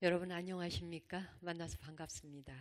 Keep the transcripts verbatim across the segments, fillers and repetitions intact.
여러분 안녕하십니까? 만나서 반갑습니다.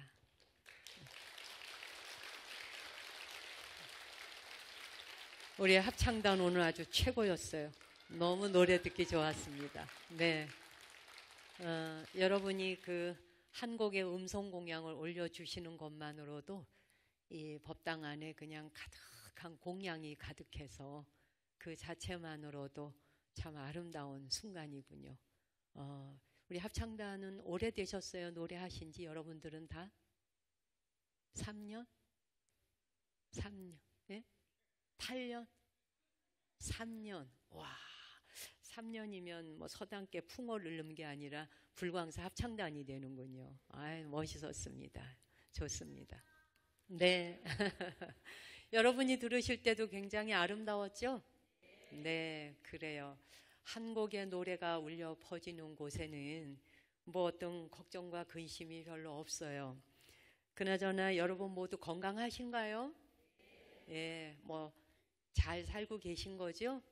우리 합창단 오늘 아주 최고였어요. 너무 노래 듣기 좋았습니다. 네, 어, 여러분이 그 한 곡의 음성 공양을 올려주시는 것만으로도 이 법당 안에 그냥 가득한 공양이 가득해서 그 자체만으로도 참 아름다운 순간이군요. 어, 우리 합창단은 오래되셨어요? 노래하신 지 여러분들은 다? 삼 년? 삼 년? 예? 팔 년? 삼 년. 와, 삼 년이면 뭐 서당계 풍어를 넣는 게 아니라 불광사 합창단이 되는군요. 아이, 멋있었습니다. 좋습니다. 네. 여러분이 들으실 때도 굉장히 아름다웠죠? 네, 그래요. 한 곡의 노래가 울려 퍼지는 곳에는 뭐 어떤 걱정과 근심이 별로 없어요. 그나저나 여러분 모두 건강하신가요? 예, 뭐 잘 살고 계신 거죠?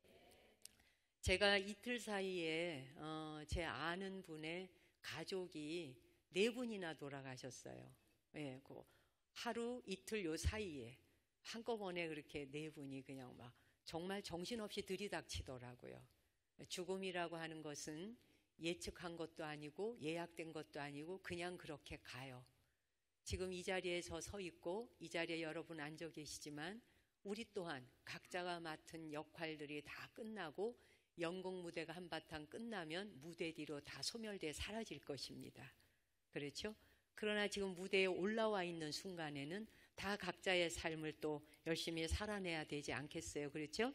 제가 이틀 사이에 어, 제 아는 분의 가족이 네 분이나 돌아가셨어요. 예, 그 하루 이틀 요 사이에 한꺼번에 그렇게 네 분이 그냥 막 정말 정신없이 들이닥치더라고요. 죽음이라고 하는 것은 예측한 것도 아니고 예약된 것도 아니고 그냥 그렇게 가요. 지금 이 자리에 저 서 있고 이 자리에 여러분 앉아 계시지만 우리 또한 각자가 맡은 역할들이 다 끝나고 연극 무대가 한바탕 끝나면 무대 뒤로 다 소멸돼 사라질 것입니다. 그렇죠? 그러나 지금 무대에 올라와 있는 순간에는 다 각자의 삶을 또 열심히 살아내야 되지 않겠어요? 그렇죠?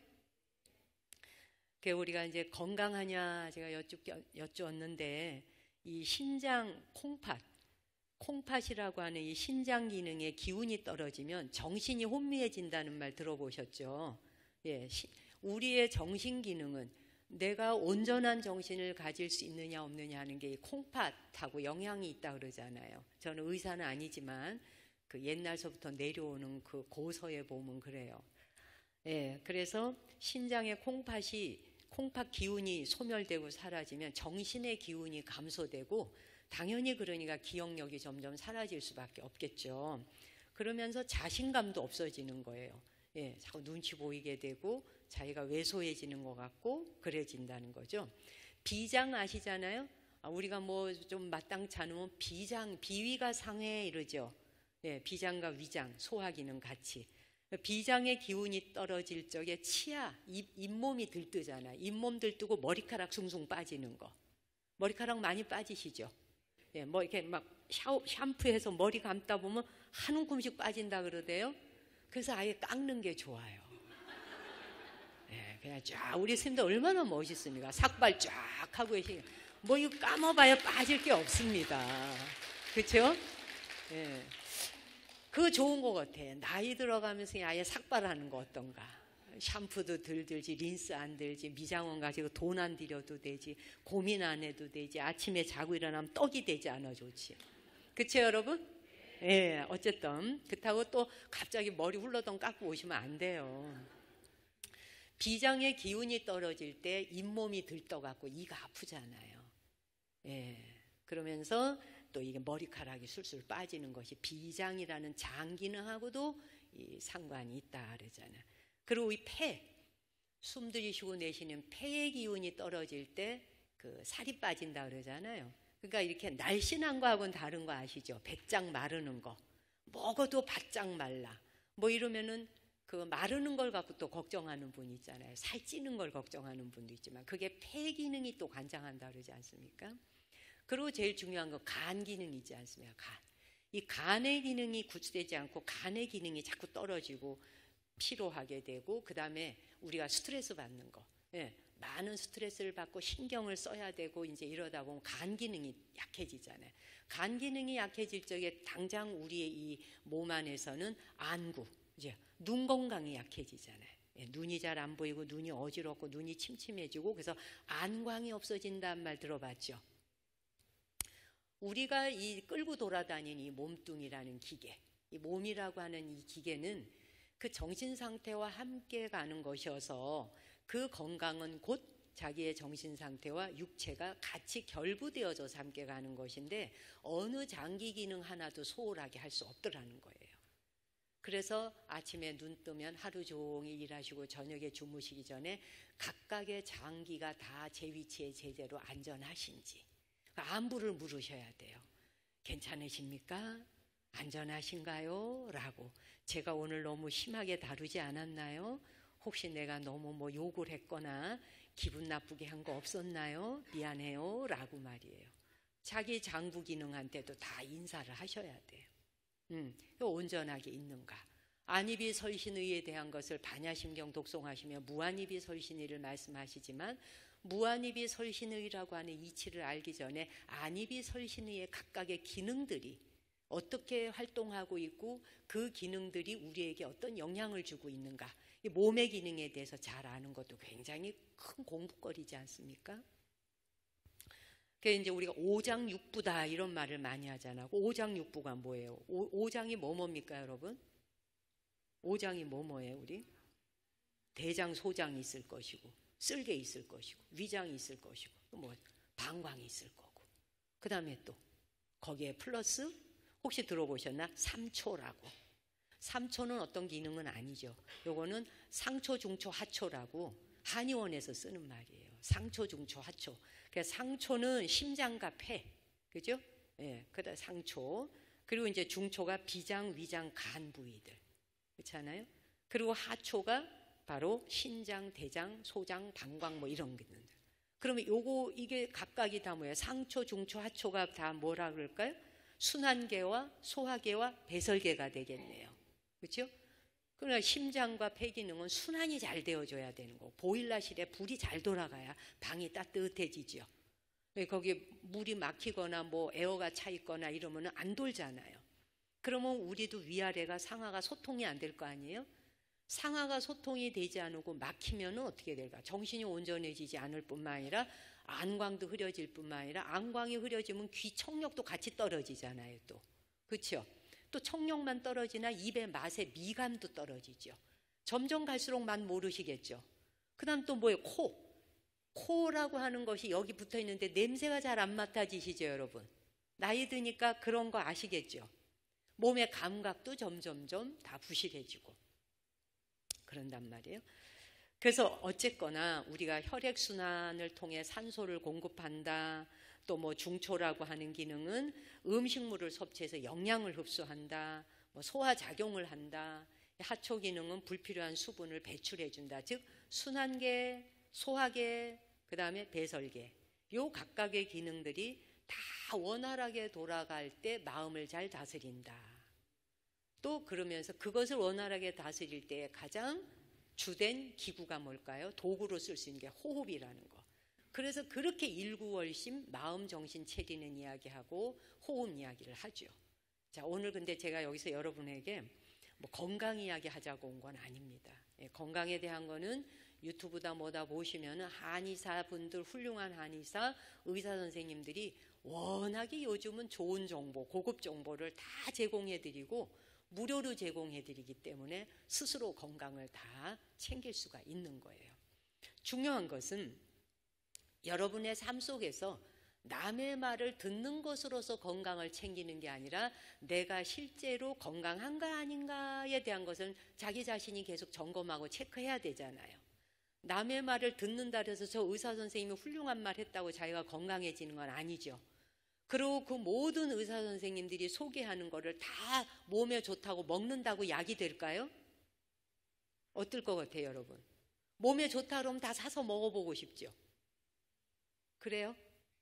우리가 이제 건강하냐 제가 여쭙, 여쭈었는데 이 신장 콩팥, 콩팥이라고 하는 이 신장 기능의 기운이 떨어지면 정신이 혼미해진다는 말 들어보셨죠? 예, 시, 우리의 정신 기능은 내가 온전한 정신을 가질 수 있느냐 없느냐 하는 게 이 콩팥하고 영향이 있다 그러잖아요. 저는 의사는 아니지만 그 옛날서부터 내려오는 그 고서에 보면 그래요. 예, 그래서 신장의 콩팥이 콩팥 기운이 소멸되고 사라지면 정신의 기운이 감소되고 당연히 그러니까 기억력이 점점 사라질 수밖에 없겠죠. 그러면서 자신감도 없어지는 거예요. 예, 자꾸 눈치 보이게 되고 자기가 왜소해지는 것 같고 그래진다는 거죠. 비장 아시잖아요? 아, 우리가 뭐 좀 마땅치 않으면 비장, 비위가 상해 이러죠. 예, 비장과 위장, 소화기능 같이. 비장의 기운이 떨어질 적에 치아, 입, 잇몸이 들뜨잖아요. 잇몸 들뜨고 머리카락 숭숭 빠지는 거. 머리카락 많이 빠지시죠? 예, 뭐 이렇게 막 샤워, 샴푸해서 머리 감다 보면 한 움큼씩 빠진다 그러대요. 그래서 아예 깎는 게 좋아요. 예, 그냥 쫙, 우리 스님들 얼마나 멋있습니까? 삭발 쫙 하고 계시니까. 뭐 이거 감아봐야 빠질 게 없습니다. 그쵸? 예. 그거 좋은 것 같아. 나이 들어가면서 아예 삭발하는 거 어떤가. 샴푸도 덜 들지, 린스 안 들지, 미장원 가지고 돈 안 들여도 되지, 고민 안 해도 되지, 아침에 자고 일어나면 떡이 되지 않아 좋지. 그쵸 여러분? 예, 어쨌든 그렇다고 또 갑자기 머리 훌러덩 깎고 오시면 안 돼요. 비장의 기운이 떨어질 때 잇몸이 들떠갖고 이가 아프잖아요. 예, 그러면서 또 이게 머리카락이 술술 빠지는 것이 비장이라는 장 기능하고도 이 상관이 있다 그러잖아요. 그리고 이 폐, 숨 들이쉬고 내쉬는 폐의 기운이 떨어질 때 그 살이 빠진다 그러잖아요. 그러니까 이렇게 날씬한 거하고는 다른 거 아시죠? 배짱 마르는 거. 먹어도 바짝 말라. 뭐 이러면은 그 마르는 걸 갖고 또 걱정하는 분이 있잖아요. 살찌는 걸 걱정하는 분도 있지만 그게 폐 기능이 또 관장한다 그러지 않습니까? 그리고 제일 중요한 건 간 기능이 있지 않습니까? 간. 이 간의 기능이 구축되지 않고 간의 기능이 자꾸 떨어지고 피로하게 되고 그 다음에 우리가 스트레스 받는 거. 예, 많은 스트레스를 받고 신경을 써야 되고 이제 이러다 보면 간 기능이 약해지잖아요. 간 기능이 약해질 적에 당장 우리의 이 몸 안에서는 안구, 이제 눈 건강이 약해지잖아요. 예, 눈이 잘 안 보이고 눈이 어지럽고 눈이 침침해지고 그래서 안광이 없어진다는 말 들어봤죠? 우리가 이 끌고 돌아다니는 이 몸뚱이라는 기계, 이 몸이라고 하는 이 기계는 그 정신 상태와 함께 가는 것이어서 그 건강은 곧 자기의 정신 상태와 육체가 같이 결부되어져서 함께 가는 것인데 어느 장기 기능 하나도 소홀하게 할 수 없더라는 거예요. 그래서 아침에 눈 뜨면 하루 종일 일하시고 저녁에 주무시기 전에 각각의 장기가 다 제 위치에 제대로 안전하신지 안부를 물으셔야 돼요. 괜찮으십니까? 안전하신가요? 라고. 제가 오늘 너무 심하게 다루지 않았나요? 혹시 내가 너무 뭐 욕을 했거나 기분 나쁘게 한 거 없었나요? 미안해요. 라고 말이에요. 자기 장부 기능한테도 다 인사를 하셔야 돼요. 음, 온전하게 있는가. 안입이 설신의에 대한 것을 반야심경 독송하시며 무안입이 설신의를 말씀하시지만 무안입이 설신의라고 하는 이치를 알기 전에 안입이 설신의의 각각의 기능들이 어떻게 활동하고 있고 그 기능들이 우리에게 어떤 영향을 주고 있는가, 몸의 기능에 대해서 잘 아는 것도 굉장히 큰 공부거리지 않습니까? 그래서 이제 우리가 오장육부다 이런 말을 많이 하잖아요. 오장육부가 뭐예요? 오, 오장이 뭐 뭡니까 여러분? 오장이 뭐 뭐예요 우리? 대장, 소장이 있을 것이고 쓸개 있을 것이고 위장이 있을 것이고 뭐 방광이 있을 거고 그 다음에 또 거기에 플러스 혹시 들어보셨나? 삼초라고. 삼초는 어떤 기능은 아니죠. 요거는 상초, 중초, 하초라고 한의원에서 쓰는 말이에요. 상초, 중초, 하초. 그래서 상초는 심장과 폐, 그죠? 예, 그다음 상초. 그리고 이제 중초가 비장, 위장, 간 부위들, 그렇잖아요. 그리고 하초가 바로 신장, 대장, 소장, 방광 뭐 이런 기능들. 그러면 요거 이게 각각이 다 뭐예요? 상초, 중초, 하초가 다 뭐라 그럴까요? 순환계와 소화계와 배설계가 되겠네요. 그렇죠? 그러나 심장과 폐 기능은 순환이 잘 되어줘야 되는 거고 보일러실에 불이 잘 돌아가야 방이 따뜻해지죠. 거기에 물이 막히거나 뭐 에어가 차 있거나 이러면 안 돌잖아요. 그러면 우리도 위아래가 상하가 소통이 안 될 거 아니에요? 상하가 소통이 되지 않고 막히면 어떻게 될까? 정신이 온전해지지 않을 뿐만 아니라 안광도 흐려질 뿐만 아니라 안광이 흐려지면 귀 청력도 같이 떨어지잖아요. 또 그렇죠? 또 청력만 떨어지나 입의 맛의 미감도 떨어지죠. 점점 갈수록 맛 모르시겠죠. 그 다음 또 뭐예요? 코. 코라고 하는 것이 여기 붙어 있는데 냄새가 잘 안 맡아지시죠 여러분? 나이 드니까 그런 거 아시겠죠? 몸의 감각도 점점점 다 부실해지고 그런단 말이에요. 그래서 어쨌거나 우리가 혈액순환을 통해 산소를 공급한다. 또 뭐 중초라고 하는 기능은 음식물을 섭취해서 영양을 흡수한다. 뭐 소화작용을 한다. 하초 기능은 불필요한 수분을 배출해준다. 즉 순환계, 소화계, 그 다음에 배설계. 요 각각의 기능들이 다 원활하게 돌아갈 때 마음을 잘 다스린다. 또 그러면서 그것을 원활하게 다스릴 때 가장 주된 기구가 뭘까요? 도구로 쓸 수 있는 게 호흡이라는 거. 그래서 그렇게 일구월심 마음 정신 차리는 이야기하고 호흡 이야기를 하죠. 자, 오늘 근데 제가 여기서 여러분에게 뭐 건강 이야기 하자고 온 건 아닙니다. 예, 건강에 대한 거는 유튜브다 뭐다 보시면은 한의사 분들, 훌륭한 한의사, 의사 선생님들이 워낙에 요즘은 좋은 정보, 고급 정보를 다 제공해 드리고 무료로 제공해 드리기 때문에 스스로 건강을 다 챙길 수가 있는 거예요. 중요한 것은 여러분의 삶 속에서 남의 말을 듣는 것으로서 건강을 챙기는 게 아니라 내가 실제로 건강한가 아닌가에 대한 것은 자기 자신이 계속 점검하고 체크해야 되잖아요. 남의 말을 듣는다 해서 저 의사 선생님이 훌륭한 말 했다고 자기가 건강해지는 건 아니죠. 그리고 그 모든 의사 선생님들이 소개하는 거를 다 몸에 좋다고 먹는다고 약이 될까요? 어떨 것 같아요, 여러분? 몸에 좋다 그러면 다 사서 먹어보고 싶죠? 그래요?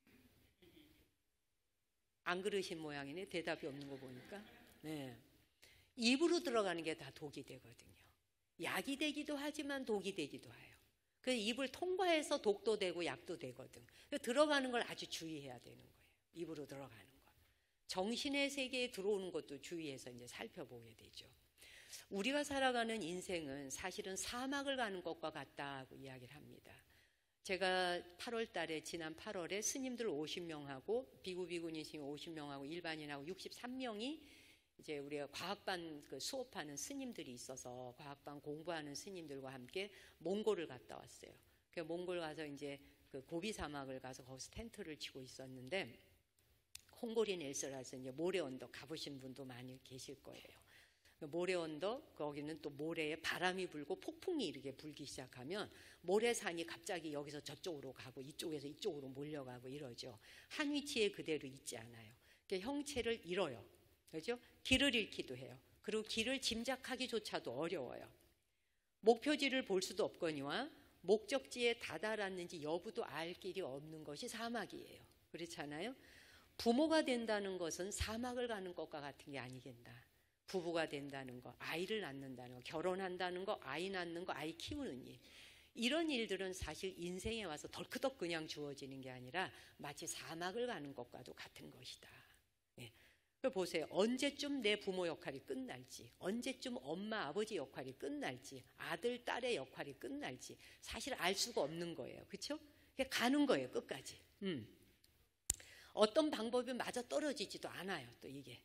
안 그러신 모양이네. 대답이 없는 거 보니까. 네. 입으로 들어가는 게 다 독이 되거든요. 약이 되기도 하지만 독이 되기도 해요. 그래서 입을 통과해서 독도 되고 약도 되거든. 들어가는 걸 아주 주의해야 되는 거예요. 입으로 들어가는 거. 정신의 세계에 들어오는 것도 주의해서 이제 살펴보게 되죠. 우리가 살아가는 인생은 사실은 사막을 가는 것과 같다고 이야기를 합니다. 제가 팔월 달에 지난 팔월에 스님들 오십 명하고 비구비구니 스님 오십 명하고 일반인하고 육십삼 명이 이제 우리가 과학반 그 수업하는 스님들이 있어서 과학반 공부하는 스님들과 함께 몽골을 갔다 왔어요. 몽골 가서 이제 그 고비 사막을 가서 거기서 텐트를 치고 있었는데, 홍고리 넬스라서 이제 모래 언덕 가보신 분도 많이 계실 거예요. 모래 언덕, 거기는 또 모래에 바람이 불고 폭풍이 이렇게 불기 시작하면 모래산이 갑자기 여기서 저쪽으로 가고 이쪽에서 이쪽으로 몰려가고 이러죠. 한 위치에 그대로 있지 않아요. 그러니까 형체를 잃어요. 그렇죠? 길을 잃기도 해요. 그리고 길을 짐작하기조차도 어려워요. 목표지를 볼 수도 없거니와 목적지에 다다랐는지 여부도 알 길이 없는 것이 사막이에요. 그렇잖아요? 부모가 된다는 것은 사막을 가는 것과 같은 게 아니겠다. 부부가 된다는 거, 아이를 낳는다는 거, 결혼한다는 거, 아이 낳는 거, 아이 키우는 일, 이런 일들은 사실 인생에 와서 덜크덕 그냥 주어지는 게 아니라 마치 사막을 가는 것과도 같은 것이다. 예. 보세요. 언제쯤 내 부모 역할이 끝날지, 언제쯤 엄마 아버지 역할이 끝날지, 아들 딸의 역할이 끝날지 사실 알 수가 없는 거예요. 그렇죠? 가는 거예요, 끝까지. 음. 어떤 방법이 맞아 떨어지지도 않아요. 또 이게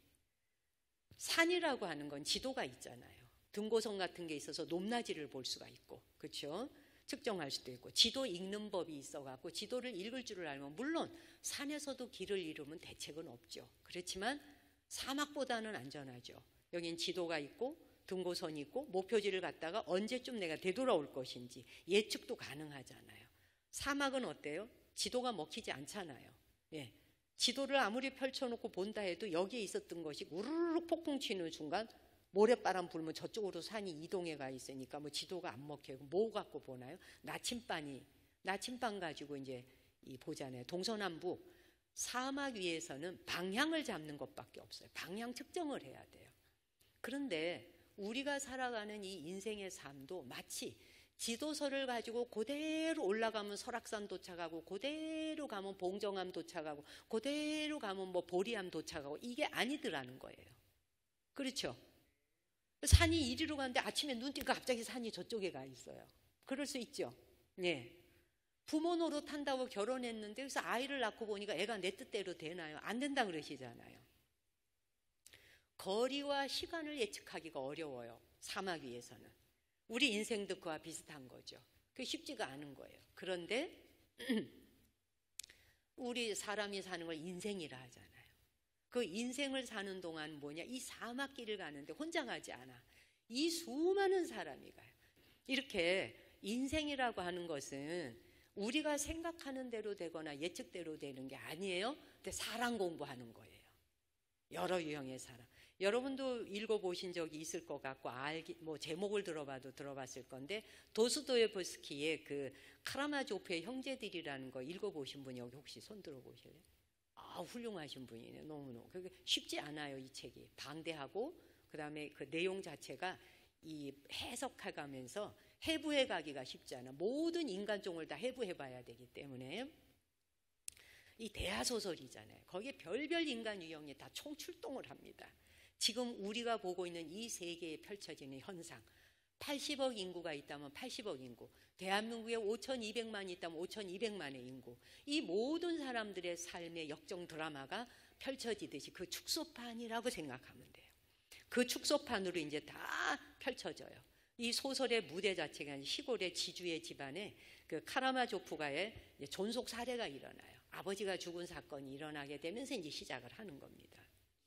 산이라고 하는 건 지도가 있잖아요. 등고선 같은 게 있어서 높낮이를 볼 수가 있고, 그렇죠? 측정할 수도 있고, 지도 읽는 법이 있어갖고 지도를 읽을 줄을 알면 물론 산에서도 길을 잃으면 대책은 없죠. 그렇지만 사막보다는 안전하죠. 여긴 지도가 있고 등고선이 있고 목표지를 갖다가 언제쯤 내가 되돌아올 것인지 예측도 가능하잖아요. 사막은 어때요? 지도가 먹히지 않잖아요. 예. 지도를 아무리 펼쳐놓고 본다 해도 여기에 있었던 것이 우르르 폭풍 치는 순간 모래바람 불면 저쪽으로 산이 이동해 가 있으니까 뭐 지도가 안 먹혀요. 뭐 갖고 보나요? 나침반이, 나침반 가지고 이제 이 보잖아요. 동서남북 사막 위에서는 방향을 잡는 것밖에 없어요. 방향 측정을 해야 돼요. 그런데 우리가 살아가는 이 인생의 삶도 마치 지도서를 가지고 그대로 올라가면 설악산 도착하고 그대로 가면 봉정암 도착하고 그대로 가면 뭐 보리암 도착하고 이게 아니더라는 거예요. 그렇죠? 산이 이리로 가는데 아침에 눈 뜨니까 갑자기 산이 저쪽에 가 있어요. 그럴 수 있죠. 네. 부모 노릇한다고 결혼했는데 그래서 아이를 낳고 보니까 애가 내 뜻대로 되나요? 안 된다 그러시잖아요. 거리와 시간을 예측하기가 어려워요. 사막 위에서는. 우리 인생도 그와 비슷한 거죠. 그게 쉽지가 않은 거예요. 그런데 우리 사람이 사는 걸 인생이라 하잖아요. 그 인생을 사는 동안 뭐냐? 이 사막길을 가는데 혼자 가지 않아. 이 수많은 사람이 가요. 이렇게 인생이라고 하는 것은 우리가 생각하는 대로 되거나 예측대로 되는 게 아니에요. 근데 사람 공부하는 거예요. 여러 유형의 사람. 여러분도 읽어보신 적이 있을 것 같고 알기 뭐 제목을 들어봐도 들어봤을 건데 도스토예브스키의 그 카라마조프의 형제들이라는 거 읽어보신 분 여기 혹시 손 들어보실래요? 아 훌륭하신 분이네요. 너무너무 그게 쉽지 않아요. 이 책이 방대하고 그 다음에 그 내용 자체가 이 해석해가면서 해부해 가기가 쉽지 않아. 모든 인간종을 다 해부해봐야 되기 때문에 이 대하소설이잖아요. 거기에 별별 인간 유형이 다 총출동을 합니다. 지금 우리가 보고 있는 이 세계에 펼쳐지는 현상, 팔십억 인구가 있다면 팔십억 인구, 대한민국에 오천이백만이 있다면 오천이백만의 인구, 이 모든 사람들의 삶의 역정 드라마가 펼쳐지듯이 그 축소판이라고 생각하면 돼요. 그 축소판으로 이제 다 펼쳐져요. 이 소설의 무대 자체가 시골의 지주의 집안에 그 카라마조프가의 존속 사례가 일어나요. 아버지가 죽은 사건이 일어나게 되면서 이제 시작을 하는 겁니다.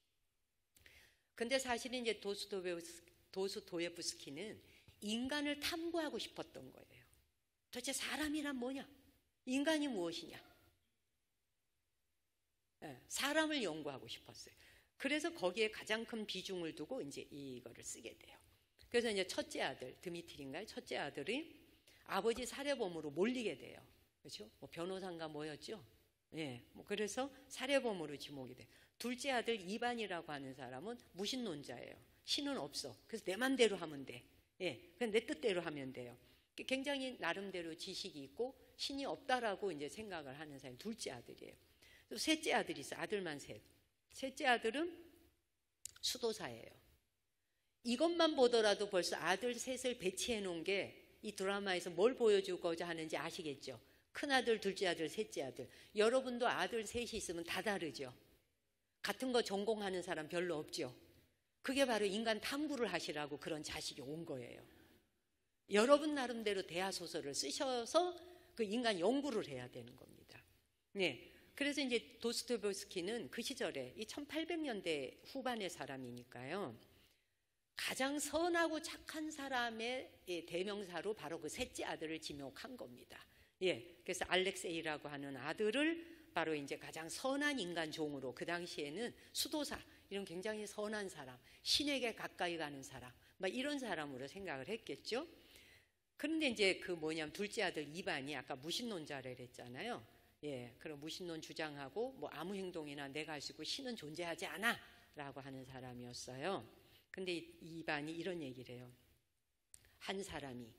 근데 사실은 이제 도스토예브스키는 인간을 탐구하고 싶었던 거예요. 도대체 사람이란 뭐냐? 인간이 무엇이냐? 네, 사람을 연구하고 싶었어요. 그래서 거기에 가장 큰 비중을 두고 이제 이거를 쓰게 돼요. 그래서 이제 첫째 아들, 드미트리인가요? 첫째 아들이 아버지 살해범으로 몰리게 돼요. 그렇죠? 뭐 변호사인가 뭐였죠? 예, 뭐 그래서 살해범으로 지목이 돼요. 둘째 아들 이반이라고 하는 사람은 무신론자예요. 신은 없어. 그래서 내 맘대로 하면 돼. 예, 그냥 내 뜻대로 하면 돼요. 굉장히 나름대로 지식이 있고 신이 없다라고 이제 생각을 하는 사람이 둘째 아들이에요. 또 셋째 아들이 있어. 아들만 셋. 셋째 아들은 수도사예요. 이것만 보더라도 벌써 아들 셋을 배치해 놓은 게 이 드라마에서 뭘 보여주고자 하는지 아시겠죠? 큰아들, 둘째 아들, 셋째 아들. 여러분도 아들 셋이 있으면 다 다르죠? 같은 거 전공하는 사람 별로 없죠? 그게 바로 인간 탐구를 하시라고 그런 자식이 온 거예요. 여러분 나름대로 대하소설을 쓰셔서 그 인간 연구를 해야 되는 겁니다. 네. 그래서 이제 도스토옙스키는 그 시절에 이 천팔백 년대 후반의 사람이니까요. 가장 선하고 착한 사람의 대명사로 바로 그 셋째 아들을 지목한 겁니다. 예. 그래서 알렉세이라고 하는 아들을 바로 이제 가장 선한 인간 종으로, 그 당시에는 수도사, 이런 굉장히 선한 사람, 신에게 가까이 가는 사람, 막 이런 사람으로 생각을 했겠죠. 그런데 이제 그 뭐냐면 둘째 아들 이반이 아까 무신론자를 했잖아요. 예, 그럼 무신론 주장하고 뭐 아무 행동이나 내가 할 수 있고 신은 존재하지 않아 라고 하는 사람이었어요. 근데 이반이 이런 얘기를 해요. 한 사람이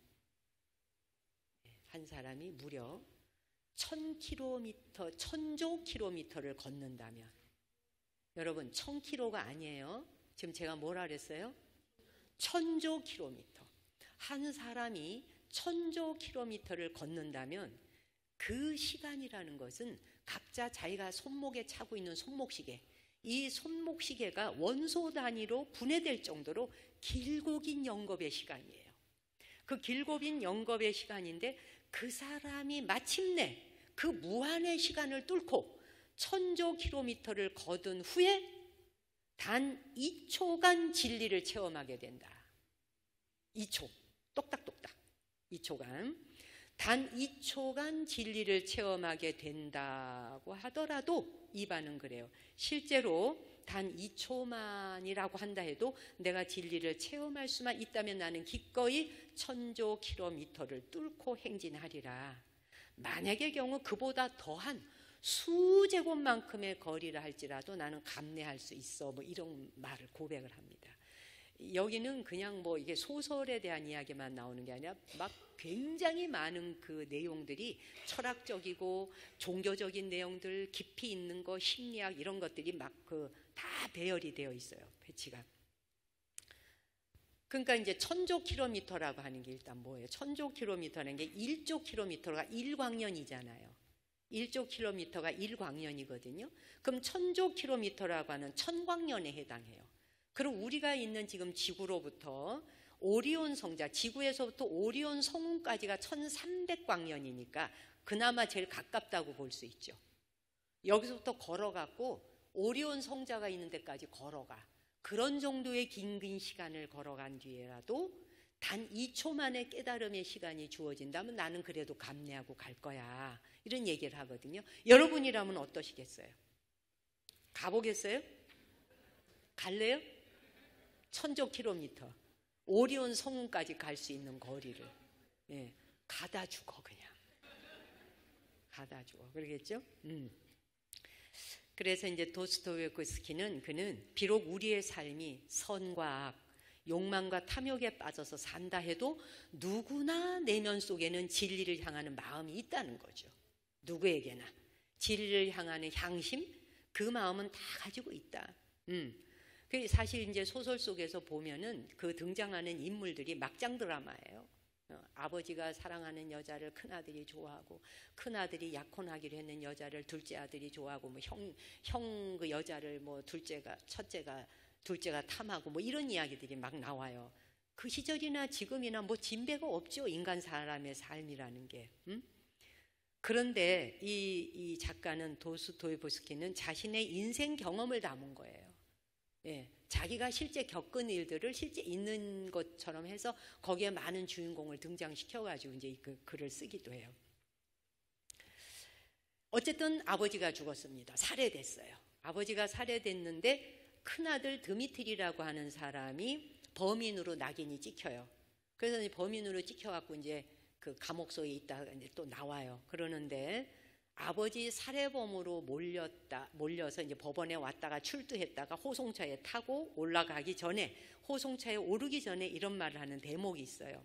한 사람이 무려 천 킬로미터, 천조 킬로미터를 걷는다면, 여러분 천 킬로가 아니에요. 지금 제가 뭐라 그랬어요? 천조 킬로미터. 한 사람이 천조 킬로미터를 걷는다면 그 시간이라는 것은 각자 자기가 손목에 차고 있는 손목시계, 이 손목시계가 원소 단위로 분해될 정도로 길고 긴 영겁의 시간이에요. 그 길고 긴 영겁의 시간인데 그 사람이 마침내 그 무한의 시간을 뚫고 천조 킬로미터를 거둔 후에 단 이 초간 진리를 체험하게 된다. 이 초, 똑딱똑딱 이 초간. 단 이 초간 진리를 체험하게 된다고 하더라도 이반은 그래요. 실제로 단 이 초만이라고 한다 해도 내가 진리를 체험할 수만 있다면 나는 기꺼이 천조 킬로미터를 뚫고 행진하리라. 만약의 경우 그보다 더한 수제곱만큼의 거리를 할지라도 나는 감내할 수 있어, 뭐 이런 말을 고백을 합니다. 여기는 그냥 뭐 이게 소설에 대한 이야기만 나오는 게 아니라 막 굉장히 많은 그 내용들이 철학적이고 종교적인 내용들, 깊이 있는 거, 심리학 이런 것들이 막 그 다 배열이 되어 있어요. 배치가. 그러니까 이제 천조 킬로미터라고 하는 게 일단 뭐예요? 천조 킬로미터라는 게 일조 킬로미터가 일 광년이잖아요. 일조 킬로미터가 일 광년이거든요. 그럼 천조 킬로미터라고 하는 천광년에 해당해요. 그럼 우리가 있는 지금 지구로부터 오리온 성자, 지구에서부터 오리온 성운까지가 천삼백 광년이니까 그나마 제일 가깝다고 볼 수 있죠. 여기서부터 걸어갔고 오리온 성자가 있는 데까지 걸어가. 그런 정도의 긴 긴 시간을 걸어간 뒤에라도 단 이 초 만에 깨달음의 시간이 주어진다면 나는 그래도 감내하고 갈 거야. 이런 얘기를 하거든요. 여러분이라면 어떠시겠어요? 가보겠어요? 갈래요? 천조 킬로미터. 오리온 성운까지 갈 수 있는 거리를. 예, 가다 죽어 그냥. 가다 죽어. 그러겠죠? 음. 그래서 이제 도스토옙스키는 그는 비록 우리의 삶이 선과 악, 욕망과 탐욕에 빠져서 산다 해도 누구나 내면 속에는 진리를 향하는 마음이 있다는 거죠. 누구에게나 진리를 향하는 향심, 그 마음은 다 가지고 있다. 음. 사실 이제 소설 속에서 보면은 그 등장하는 인물들이 막장 드라마예요. 어, 아버지가 사랑하는 여자를 큰아들이 좋아하고, 큰아들이 약혼하기로 했는 여자를 둘째 아들이 좋아하고, 뭐 형, 형 그 여자를 뭐 둘째가, 첫째가, 둘째가 탐하고, 뭐 이런 이야기들이 막 나와요. 그 시절이나 지금이나 뭐 진배가 없죠. 인간 사람의 삶이라는 게. 음? 그런데 이, 이 작가는 도스토옙스키는 자신의 인생 경험을 담은 거예요. 예, 자기가 실제 겪은 일들을 실제 있는 것처럼 해서 거기에 많은 주인공을 등장시켜가지고 이제 그 글을 쓰기도 해요. 어쨌든 아버지가 죽었습니다. 살해됐어요. 아버지가 살해됐는데 큰아들 드미트리라고 하는 사람이 범인으로 낙인이 찍혀요. 그래서 이제 범인으로 찍혀갖고 이제 그 감옥 속에 있다가 이제 또 나와요. 그러는데 아버지 살해범으로 몰렸다, 몰려서 이제 법원에 왔다가 출두했다가 호송차에 타고 올라가기 전에, 호송차에 오르기 전에 이런 말을 하는 대목이 있어요.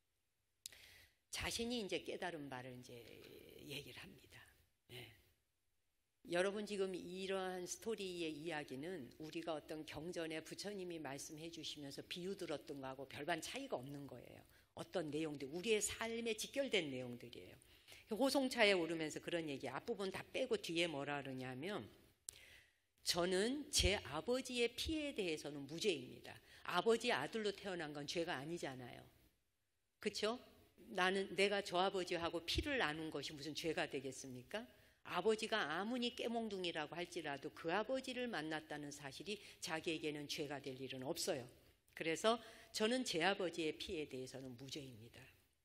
자신이 이제 깨달은 바를 이제 얘기를 합니다. 네. 여러분 지금 이러한 스토리의 이야기는 우리가 어떤 경전에 부처님이 말씀해 주시면서 비유 들었던 거하고 별반 차이가 없는 거예요. 어떤 내용들, 우리의 삶에 직결된 내용들이에요. 호송차에 오르면서 그런 얘기, 앞부분 다 빼고 뒤에 뭐라 그러냐면, 저는 제 아버지의 피해에 대해서는 무죄입니다. 아버지의 아들로 태어난 건 죄가 아니잖아요. 그렇죠? 나는 내가 저 아버지하고 피를 나눈 것이 무슨 죄가 되겠습니까? 아버지가 아무리 깨몽둥이라고 할지라도 그 아버지를 만났다는 사실이 자기에게는 죄가 될 일은 없어요. 그래서 저는 제 아버지의 피에 대해서는 무죄입니다.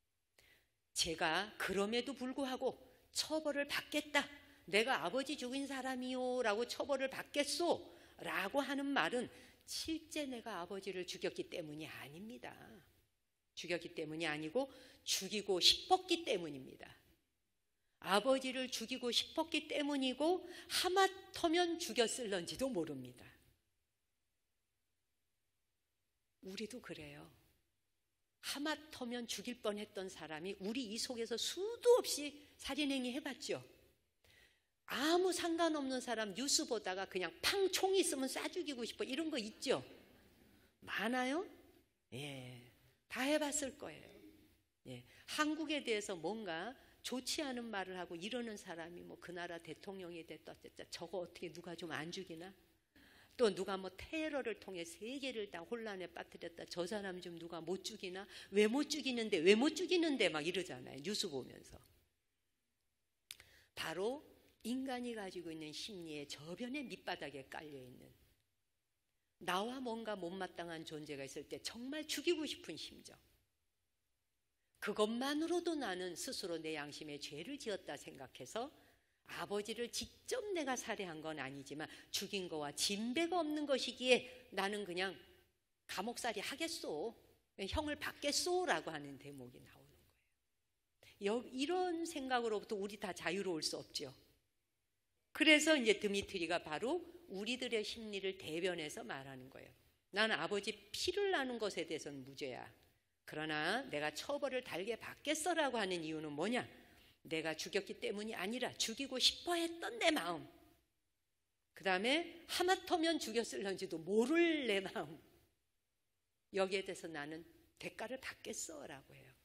제가 그럼에도 불구하고 처벌을 받겠다, 내가 아버지 죽인 사람이요 라고 처벌을 받겠소 라고 하는 말은 실제 내가 아버지를 죽였기 때문이 아닙니다. 죽였기 때문이 아니고 죽이고 싶었기 때문입니다. 아버지를 죽이고 싶었기 때문이고 하마터면 죽였을런지도 모릅니다. 우리도 그래요. 하마터면 죽일 뻔했던 사람이 우리 이 속에서 수도 없이 살인행위 해봤죠. 아무 상관없는 사람 뉴스 보다가 그냥 팡 총 있으면 쏴 죽이고 싶어, 이런 거 있죠? 많아요? 예, 다 해봤을 거예요. 예, 한국에 대해서 뭔가 좋지 않은 말을 하고 이러는 사람이 뭐 그 나라 대통령이 됐다 어쨌다, 저거 어떻게 누가 좀 안 죽이나? 또 누가 뭐 테러를 통해 세계를 다 혼란에 빠뜨렸다, 저 사람 좀 누가 못 죽이나? 왜 못 죽이는데 왜 못 죽이는데 막 이러잖아요, 뉴스 보면서. 바로 인간이 가지고 있는 심리의 저변의 밑바닥에 깔려있는, 나와 뭔가 못마땅한 존재가 있을 때 정말 죽이고 싶은 심정, 그것만으로도 나는 스스로 내 양심에 죄를 지었다 생각해서 아버지를 직접 내가 살해한 건 아니지만 죽인 거와 진배가 없는 것이기에 나는 그냥 감옥살이 하겠소, 형을 받겠소 라고 하는 대목이 나오는 거예요. 이런 생각으로부터 우리 다 자유로울 수 없죠. 그래서 이제 드미트리가 바로 우리들의 심리를 대변해서 말하는 거예요. 나는 아버지 피를 나눈 것에 대해서는 무죄야. 그러나 내가 처벌을 달게 받겠어라고 하는 이유는 뭐냐? 내가 죽였기 때문이 아니라 죽이고 싶어 했던 내 마음, 그 다음에 하마터면 죽였을런지도 모를 내 마음, 여기에 대해서 나는 대가를 받겠어라고 해요.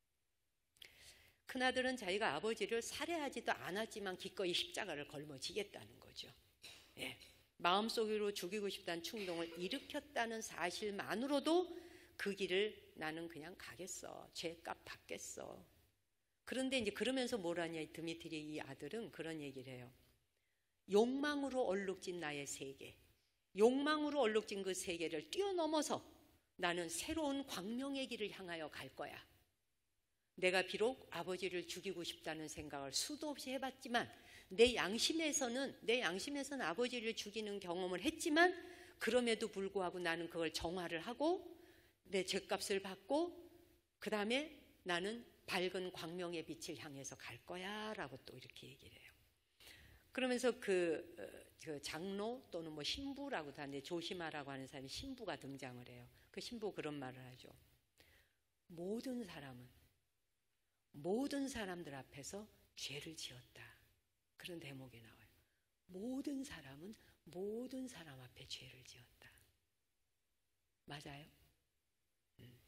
큰아들은 자기가 아버지를 살해하지도 않았지만 기꺼이 십자가를 걸머지겠다는 거죠. 예, 마음속으로 죽이고 싶다는 충동을 일으켰다는 사실만으로도 그 길을 나는 그냥 가겠어, 죄값 받겠어. 그런데 이제 그러면서 뭐라냐, 드미트리 이 아들은 그런 얘기를 해요. 욕망으로 얼룩진 나의 세계, 욕망으로 얼룩진 그 세계를 뛰어넘어서 나는 새로운 광명의 길을 향하여 갈 거야. 내가 비록 아버지를 죽이고 싶다는 생각을 수도 없이 해봤지만 내 양심에서는 내 양심에서는 아버지를 죽이는 경험을 했지만 그럼에도 불구하고 나는 그걸 정화를 하고 내 죄값을 받고 그 다음에 나는 밝은 광명의 빛을 향해서 갈 거야 라고 또 이렇게 얘기를 해요. 그러면서 그, 그 장로 또는 뭐 신부라고도 하는데 조시마라고 하는 사람이 신부가 등장을 해요. 그 신부 그런 말을 하죠. 모든 사람은 모든 사람들 앞에서 죄를 지었다, 그런 대목이 나와요. 모든 사람은 모든 사람 앞에 죄를 지었다. 맞아요? 음.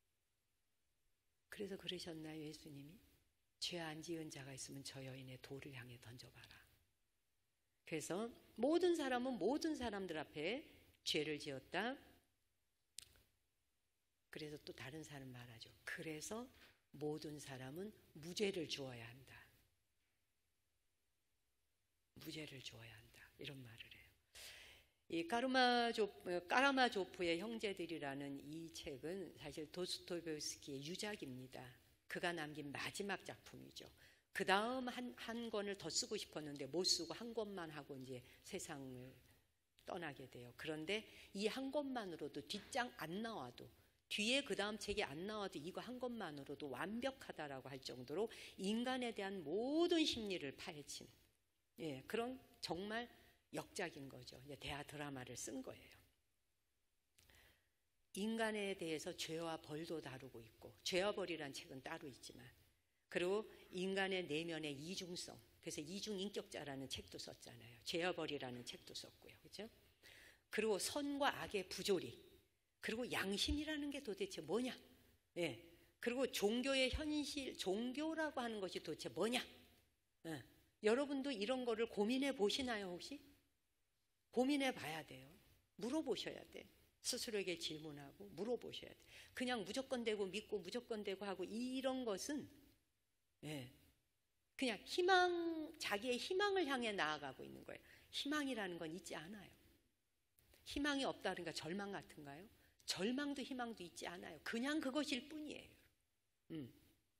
그래서 그러셨나요, 예수님이? 죄 안 지은 자가 있으면 저 여인의 돌을 향해 던져봐라. 그래서 모든 사람은 모든 사람들 앞에 죄를 지었다. 그래서 또 다른 사람 말하죠. 그래서 모든 사람은 무죄를 주어야 한다. 무죄를 주어야 한다. 이런 말을 해요. 이 까르마조프, 까라마조프의 형제들이라는 이 책은 사실 도스토옙스키의 유작입니다. 그가 남긴 마지막 작품이죠. 그 다음 한, 한 권을 더 쓰고 싶었는데 못 쓰고 한 권만 하고 이제 세상을 떠나게 돼요. 그런데 이 한 권만으로도 뒷장 안 나와도, 뒤에 그 다음 책이 안 나와도 이거 한 것만으로도 완벽하다라고 할 정도로 인간에 대한 모든 심리를 파헤친, 예, 그런 정말 역작인 거죠. 이제 대하 드라마를 쓴 거예요. 인간에 대해서 죄와 벌도 다루고 있고, 죄와 벌이란 책은 따로 있지만, 그리고 인간의 내면의 이중성, 그래서 이중인격자라는 책도 썼잖아요. 죄와 벌이라는 책도 썼고요. 그렇죠? 그리고 선과 악의 부조리, 그리고 양심이라는 게 도대체 뭐냐? 예. 그리고 종교의 현실, 종교라고 하는 것이 도대체 뭐냐? 예. 여러분도 이런 거를 고민해 보시나요, 혹시? 고민해 봐야 돼요. 물어보셔야 돼. 스스로에게 질문하고 물어보셔야 돼요. 그냥 무조건 되고 믿고 무조건 되고 하고 이런 것은 예, 그냥 희망, 자기의 희망을 향해 나아가고 있는 거예요. 희망이라는 건 있지 않아요. 희망이 없다든가 절망 같은가요? 절망도 희망도 있지 않아요. 그냥 그것일 뿐이에요. 음.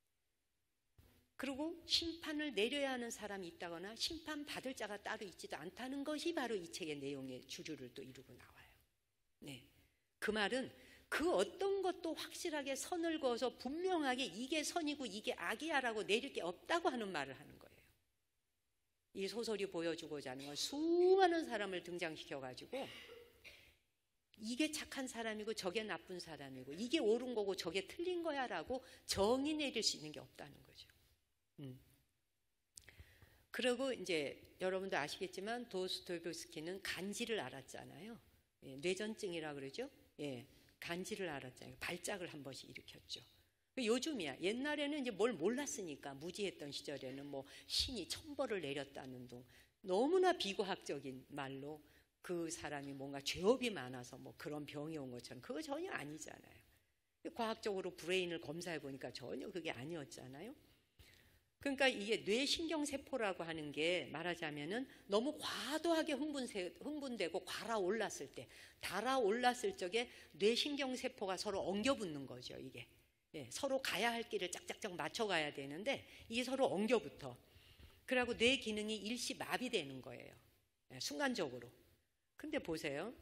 그리고 심판을 내려야 하는 사람이 있다거나 심판받을 자가 따로 있지도 않다는 것이 바로 이 책의 내용의 주류를 또 이루고 나와요. 네. 그 말은 그 어떤 것도 확실하게 선을 그어서 분명하게 이게 선이고 이게 악이야라고 내릴 게 없다고 하는 말을 하는 거예요. 이 소설이 보여주고자 하는 건 수많은 사람을 등장시켜가지고 이게 착한 사람이고 저게 나쁜 사람이고 이게 옳은 거고 저게 틀린 거야 라고 정의 내릴 수 있는 게 없다는 거죠. 음. 그리고 이제 여러분도 아시겠지만 도스토옙스키는 간지를 알았잖아요. 예, 뇌전증이라 그러죠. 예, 간지를 알았잖아요. 발작을 한 번씩 일으켰죠. 요즘이야. 옛날에는 이제 뭘 몰랐으니까 무지했던 시절에는 뭐 신이 천벌을 내렸다는 둥 너무나 비과학적인 말로 그 사람이 뭔가 죄업이 많아서 뭐 그런 병이 온 것처럼 그거 전혀 아니잖아요. 과학적으로 브레인을 검사해 보니까 전혀 그게 아니었잖아요. 그러니까 이게 뇌신경세포라고 하는 게 말하자면은 너무 과도하게 흥분세, 흥분되고 과라올랐을 때, 달아올랐을 적에 뇌신경세포가 서로 엉겨붙는 거죠, 이게. 예, 서로 가야 할 길을 짝짝짝 맞춰가야 되는데 이게 서로 엉겨붙어. 그리고 뇌 기능이 일시 마비되는 거예요. 예, 순간적으로. 근데 보세요.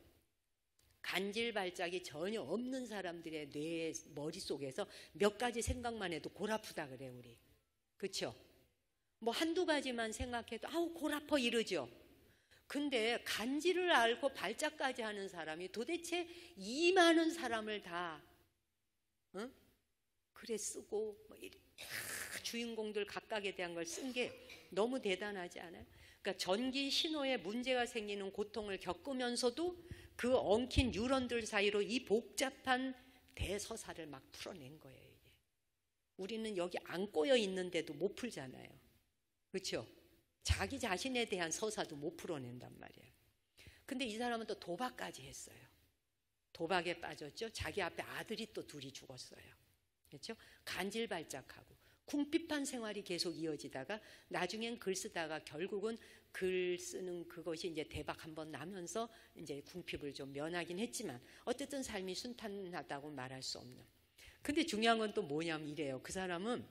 간질 발작이 전혀 없는 사람들의 뇌 머릿속에서 몇 가지 생각만 해도 골 아프다 그래요, 우리. 그렇죠? 뭐 한두 가지만 생각해도 아우 골 아파 이러죠. 근데 간질을 앓고 발작까지 하는 사람이 도대체 이 많은 사람을 다 어? 글에 쓰고 뭐 주인공들 각각에 대한 걸 쓴 게 너무 대단하지 않아요? 그러니까 전기 신호에 문제가 생기는 고통을 겪으면서도 그 엉킨 뉴런들 사이로 이 복잡한 대서사를 막 풀어낸 거예요. 우리는 여기 안 꼬여 있는데도 못 풀잖아요. 그렇죠? 자기 자신에 대한 서사도 못 풀어낸단 말이에요. 근데 이 사람은 또 도박까지 했어요. 도박에 빠졌죠. 자기 앞에 아들이 또 둘이 죽었어요. 그렇죠? 간질 발작하고 궁핍한 생활이 계속 이어지다가 나중엔 글 쓰다가 결국은 글 쓰는 그것이 이제 대박 한번 나면서 이제 궁핍을 좀 면하긴 했지만 어쨌든 삶이 순탄하다고 말할 수 없는. 근데 중요한 건 또 뭐냐면 이래요. 그 사람은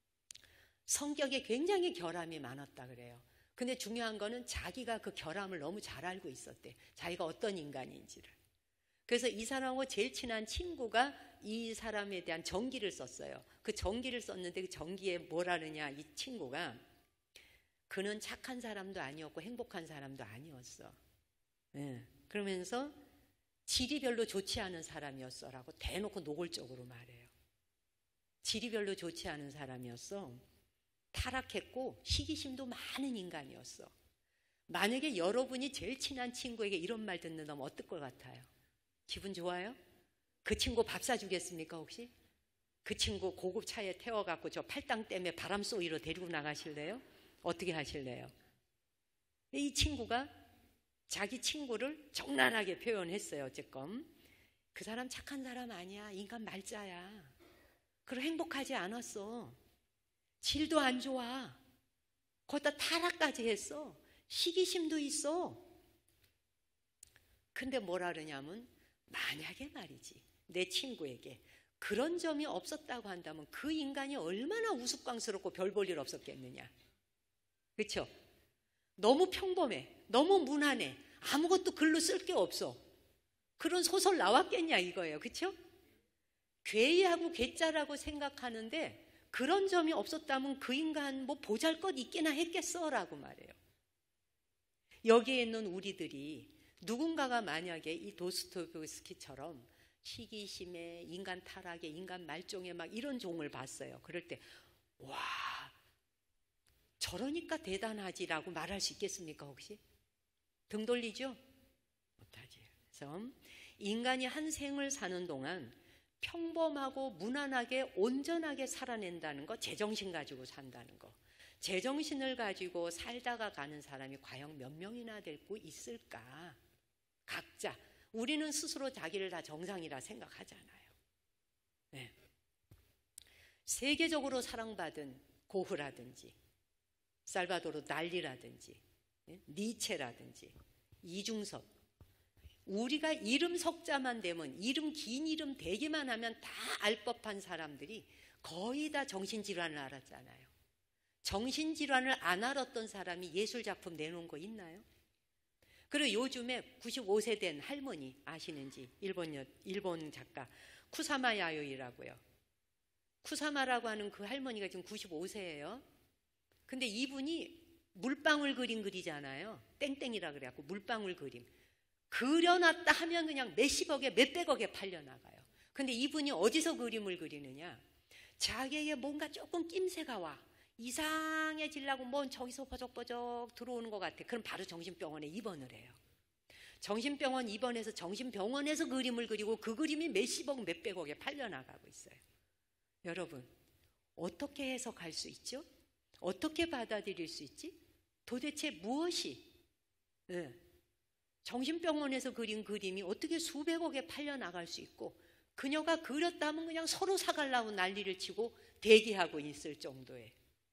성격에 굉장히 결함이 많았다 그래요. 근데 중요한 거는 자기가 그 결함을 너무 잘 알고 있었대. 자기가 어떤 인간인지를. 그래서 이 사람하고 제일 친한 친구가 이 사람에 대한 전기를 썼어요. 그 전기를 썼는데 그 전기에 뭐라느냐 이 친구가 그는 착한 사람도 아니었고 행복한 사람도 아니었어. 네. 그러면서 질이 별로 좋지 않은 사람이었어라고 대놓고 노골적으로 말해요. 질이 별로 좋지 않은 사람이었어. 타락했고 시기심도 많은 인간이었어. 만약에 여러분이 제일 친한 친구에게 이런 말 듣는다면 어떨 것 같아요? 기분 좋아요? 그 친구 밥 사주겠습니까 혹시? 그 친구 고급 차에 태워갖고 저 팔당 때문에 바람 쏘이로 데리고 나가실래요? 어떻게 하실래요? 이 친구가 자기 친구를 적나라하게 표현했어요. 어쨌건 그 사람 착한 사람 아니야. 인간 말자야. 그리고 행복하지 않았어. 질도 안 좋아. 거기다 타락까지 했어. 시기심도 있어. 근데 뭐라 그러냐면 만약에 말이지 내 친구에게 그런 점이 없었다고 한다면 그 인간이 얼마나 우스꽝스럽고 별 볼 일 없었겠느냐. 그렇죠? 너무 평범해. 너무 무난해. 아무것도 글로 쓸 게 없어. 그런 소설 나왔겠냐 이거예요. 그렇죠? 괴이하고 괴짜라고 생각하는데 그런 점이 없었다면 그 인간 뭐 보잘것 있기나 했겠어라고 말해요. 여기에 있는 우리들이 누군가가 만약에 이 도스토옙스키처럼 시기심에 인간 타락에 인간 말종에 막 이런 종을 봤어요. 그럴 때 와 저러니까 대단하지라고 말할 수 있겠습니까 혹시? 등 돌리죠? 못하지. 그래서 인간이 한 생을 사는 동안 평범하고 무난하게 온전하게 살아낸다는 거, 제정신 가지고 산다는 거. 제정신을 가지고 살다가 가는 사람이 과연 몇 명이나 되고 있을까? 각자 우리는 스스로 자기를 다 정상이라 생각하잖아요. 네. 세계적으로 사랑받은 고흐라든지 살바도르 달리라든지 니체라든지 이중섭, 우리가 이름 석자만 되면, 이름 긴 이름 대기만 하면 다 알 법한 사람들이 거의 다 정신질환을 앓았잖아요. 정신질환을 안 앓았던 사람이 예술작품 내놓은 거 있나요? 그리고 요즘에 구십오 세 된 할머니 아시는지, 일본, 여, 일본 작가 쿠사마 야요이라고요. 쿠사마라고 하는 그 할머니가 지금 구십오 세예요. 근데 이분이 물방울 그림 그리잖아요. 땡땡이라 그래갖고 물방울 그림. 그려놨다 하면 그냥 몇십억에 몇백억에 팔려나가요. 근데 이분이 어디서 그림을 그리느냐? 자기에게 뭔가 조금 낌새가 와. 이상해지려고 뭔 저기서 버적버적 들어오는 것 같아. 그럼 바로 정신병원에 입원을 해요. 정신병원 입원해서 정신병원에서 그림을 그리고 그 그림이 몇십억 몇백억에 팔려나가고 있어요. 여러분, 어떻게 해석할 수 있죠? 어떻게 받아들일 수 있지? 도대체 무엇이 네. 정신병원에서 그린 그림이 어떻게 수백억에 팔려나갈 수 있고, 그녀가 그렸다 하면 그냥 서로 사가려고 난리를 치고 대기하고 있을 정도에,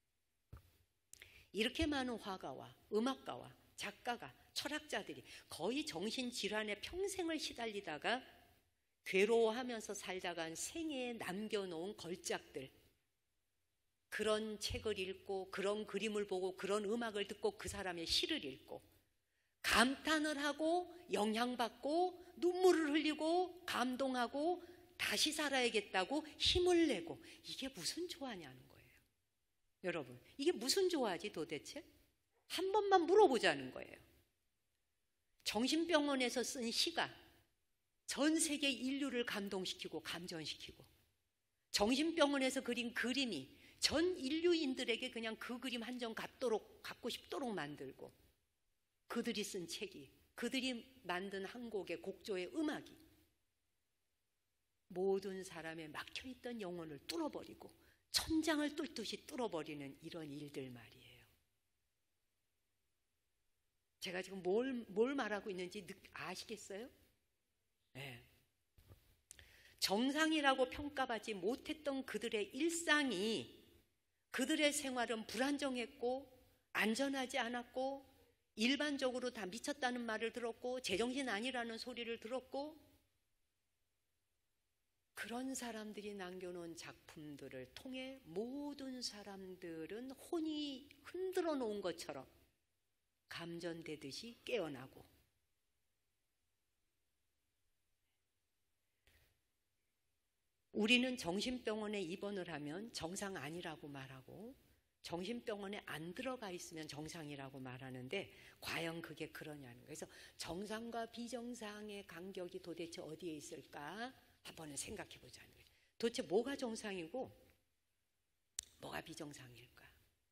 이렇게 많은 화가와 음악가와 작가가, 철학자들이 거의 정신질환에 평생을 시달리다가 괴로워하면서 살다간 생애에 남겨놓은 걸작들, 그런 책을 읽고 그런 그림을 보고 그런 음악을 듣고 그 사람의 시를 읽고 감탄을 하고 영향받고 눈물을 흘리고 감동하고 다시 살아야겠다고 힘을 내고, 이게 무슨 조화냐는 거예요. 여러분, 이게 무슨 조화지 도대체? 한 번만 물어보자는 거예요. 정신병원에서 쓴 시가 전 세계 인류를 감동시키고 감전시키고, 정신병원에서 그린 그림이 전 인류인들에게 그냥 그 그림 한 점 갖도록, 갖고 싶도록 만들고, 그들이 쓴 책이, 그들이 만든 한 곡의 곡조의 음악이 모든 사람의 막혀있던 영혼을 뚫어버리고 천장을 뚫듯이 뚫어버리는 이런 일들 말이에요. 제가 지금 뭘, 뭘 말하고 있는지 아시겠어요? 네. 정상이라고 평가받지 못했던 그들의 일상이, 그들의 생활은 불안정했고 안전하지 않았고 일반적으로 다 미쳤다는 말을 들었고 제정신 아니라는 소리를 들었고, 그런 사람들이 남겨놓은 작품들을 통해 모든 사람들은 혼이 흔들어 놓은 것처럼 감전되듯이 깨어나고, 우리는 정신병원에 입원을 하면 정상 아니라고 말하고 정신병원에 안 들어가 있으면 정상이라고 말하는데, 과연 그게 그러냐는 거예요. 그래서 정상과 비정상의 간격이 도대체 어디에 있을까 한번 생각해 보자는 거예요. 도대체 뭐가 정상이고 뭐가 비정상일까?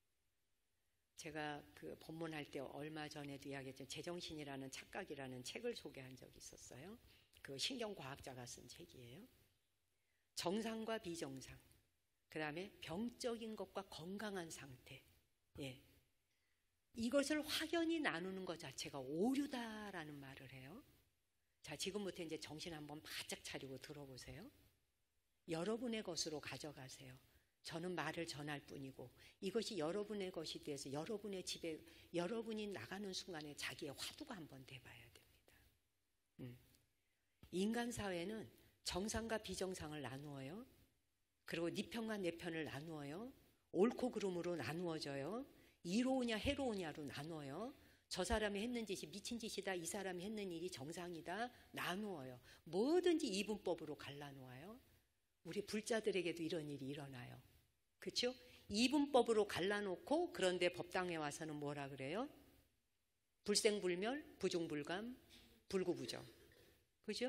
제가 그 본문할 때 얼마 전에도 이야기했죠. 제정신이라는 착각이라는 책을 소개한 적이 있었어요. 그 신경과학자가 쓴 책이에요. 정상과 비정상, 그 다음에 병적인 것과 건강한 상태, 예. 이것을 확연히 나누는 것 자체가 오류다라는 말을 해요. 자, 지금부터 이제 정신 한번 바짝 차리고 들어보세요. 여러분의 것으로 가져가세요. 저는 말을 전할 뿐이고, 이것이 여러분의 것이 돼서 여러분의 집에, 여러분이 나가는 순간에 자기의 화두가 한번 돼봐야 됩니다. 음. 인간 사회는 정상과 비정상을 나누어요. 그리고 네 편과 내 편을 나누어요. 옳고 그름으로 나누어져요. 이로우냐 해로우냐로 나누어요. 저 사람이 했는 짓이 미친 짓이다, 이 사람이 했는 일이 정상이다, 나누어요. 뭐든지 이분법으로 갈라놓아요. 우리 불자들에게도 이런 일이 일어나요. 그렇죠? 이분법으로 갈라놓고, 그런데 법당에 와서는 뭐라 그래요? 불생불멸, 부중불감, 불구부정. 그죠?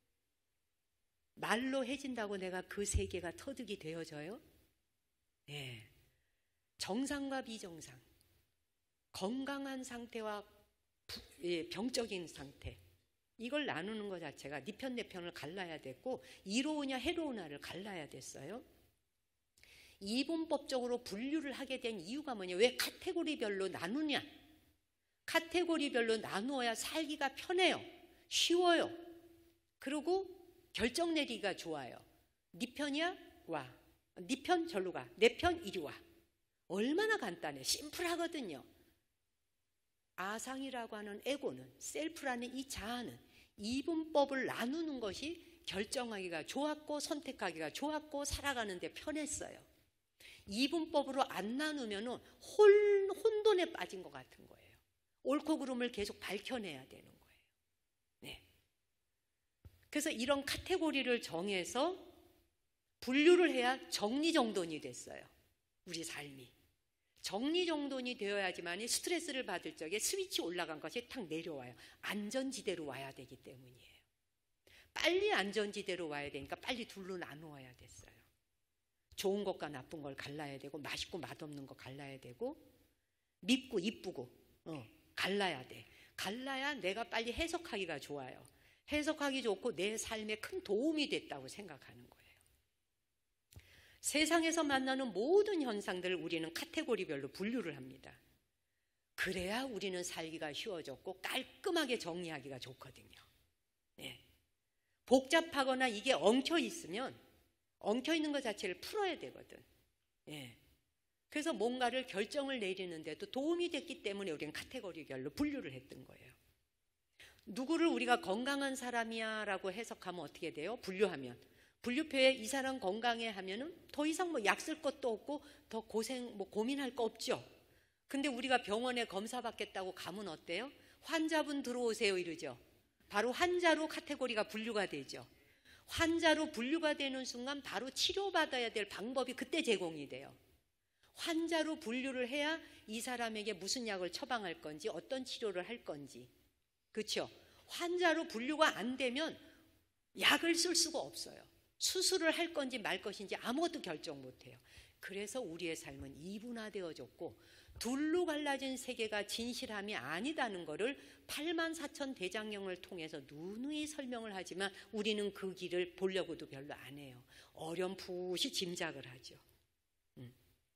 말로 해진다고 내가 그 세계가 터득이 되어져요? 예. 정상과 비정상, 건강한 상태와 부, 예, 병적인 상태, 이걸 나누는 것 자체가 네 편 내 편을 갈라야 됐고, 이로우냐 해로우냐를 갈라야 됐어요. 이분법적으로 분류를 하게 된 이유가 뭐냐? 왜 카테고리별로 나누냐? 카테고리별로 나누어야 살기가 편해요. 쉬워요. 그리고 결정 내리기가 좋아요. 네 편이야? 와. 네 편 절로 가. 내 편 이리 와. 얼마나 간단해. 심플하거든요. 아상이라고 하는 에고는, 셀프라는 이 자아는 이분법을 나누는 것이 결정하기가 좋았고 선택하기가 좋았고 살아가는 데 편했어요. 이분법으로 안 나누면 혼, 혼돈에 빠진 것 같은 거예요. 옳고 그름을 계속 밝혀내야 되는 거예요. 네. 그래서 이런 카테고리를 정해서 분류를 해야 정리정돈이 됐어요. 우리 삶이. 정리정돈이 되어야지만 스트레스를 받을 적에 스위치 올라간 것이 탁 내려와요. 안전지대로 와야 되기 때문이에요. 빨리 안전지대로 와야 되니까 빨리 둘로 나누어야 됐어요. 좋은 것과 나쁜 걸 갈라야 되고, 맛있고 맛없는 거 갈라야 되고, 밉고 이쁘고 어, 갈라야 돼. 갈라야 내가 빨리 해석하기가 좋아요. 해석하기 좋고 내 삶에 큰 도움이 됐다고 생각하는 거예요. 세상에서 만나는 모든 현상들을 우리는 카테고리별로 분류를 합니다. 그래야 우리는 살기가 쉬워졌고 깔끔하게 정리하기가 좋거든요. 네. 복잡하거나 이게 엉켜 있으면 엉켜 있는 것 자체를 풀어야 되거든. 네. 그래서 뭔가를 결정을 내리는데도 도움이 됐기 때문에 우리는 카테고리별로 분류를 했던 거예요. 누구를 우리가 건강한 사람이야 라고 해석하면 어떻게 돼요? 분류하면. 분류표에 이 사람 건강해 하면은 더 이상 뭐 약 쓸 것도 없고 더 고생, 뭐 고민할 거 없죠. 근데 우리가 병원에 검사 받겠다고 가면 어때요? 환자분 들어오세요 이러죠. 바로 환자로 카테고리가 분류가 되죠. 환자로 분류가 되는 순간 바로 치료받아야 될 방법이 그때 제공이 돼요. 환자로 분류를 해야 이 사람에게 무슨 약을 처방할 건지 어떤 치료를 할 건지. 그렇죠? 환자로 분류가 안 되면 약을 쓸 수가 없어요. 수술을 할 건지 말 것인지 아무것도 결정 못해요. 그래서 우리의 삶은 이분화되어졌고 둘로 갈라진 세계가 진실함이 아니다는 것을 팔만 사천 대장경을 통해서 누누이 설명을 하지만 우리는 그 길을 보려고도 별로 안 해요. 어렴풋이 짐작을 하죠. 음.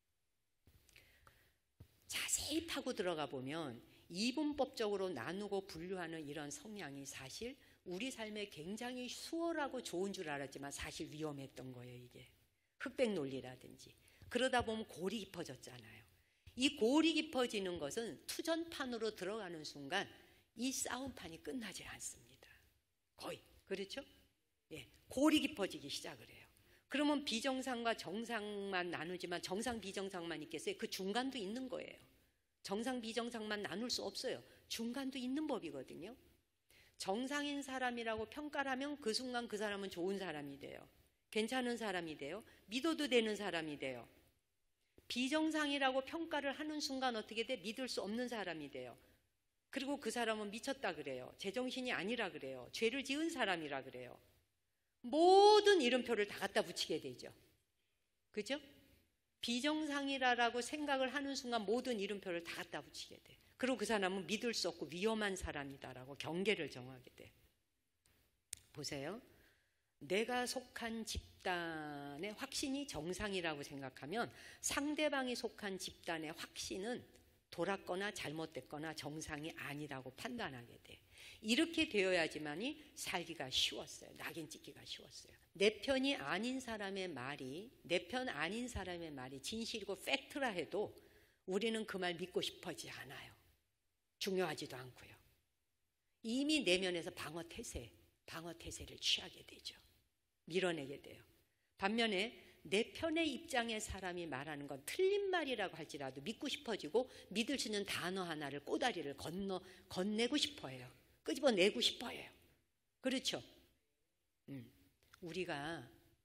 자세히 파고 들어가 보면 이분법적으로 나누고 분류하는 이런 성향이 사실 우리 삶에 굉장히 수월하고 좋은 줄 알았지만 사실 위험했던 거예요. 이게 흑백 논리라든지. 그러다 보면 골이 깊어졌잖아요. 이 골이 깊어지는 것은 투전판으로 들어가는 순간 이 싸움판이 끝나지 않습니다. 거의. 그렇죠? 예, 골이 깊어지기 시작을 해요. 그러면 비정상과 정상만 나누지만 정상 비정상만 있겠어요? 그 중간도 있는 거예요. 정상 비정상만 나눌 수 없어요. 중간도 있는 법이거든요. 정상인 사람이라고 평가를 하면 그 순간 그 사람은 좋은 사람이 돼요. 괜찮은 사람이 돼요. 믿어도 되는 사람이 돼요. 비정상이라고 평가를 하는 순간 어떻게 돼? 믿을 수 없는 사람이 돼요. 그리고 그 사람은 미쳤다 그래요. 제정신이 아니라 그래요. 죄를 지은 사람이라 그래요. 모든 이름표를 다 갖다 붙이게 되죠. 그죠? 비정상이라고 생각을 하는 순간 모든 이름표를 다 갖다 붙이게 돼. 그리고 그 사람은 믿을 수 없고 위험한 사람이다라고 경계를 정하게 돼. 보세요. 내가 속한 집단의 확신이 정상이라고 생각하면 상대방이 속한 집단의 확신은 돌았거나 잘못됐거나 정상이 아니라고 판단하게 돼. 이렇게 되어야지만이 살기가 쉬웠어요. 낙인 찍기가 쉬웠어요. 내 편이 아닌 사람의 말이, 내 편 아닌 사람의 말이 진실이고 팩트라 해도 우리는 그 말 믿고 싶어지 않아요. 중요하지도 않고요. 이미 내면에서 방어 태세, 방어 태세를 취하게 되죠. 밀어내게 돼요. 반면에 내 편의 입장의 사람이 말하는 건 틀린 말이라고 할지라도 믿고 싶어지고 믿을 수 있는 단어 하나를 꼬다리를 건너 건네고 싶어해요. 끄집어내고 싶어해요. 그렇죠? 음, 우리가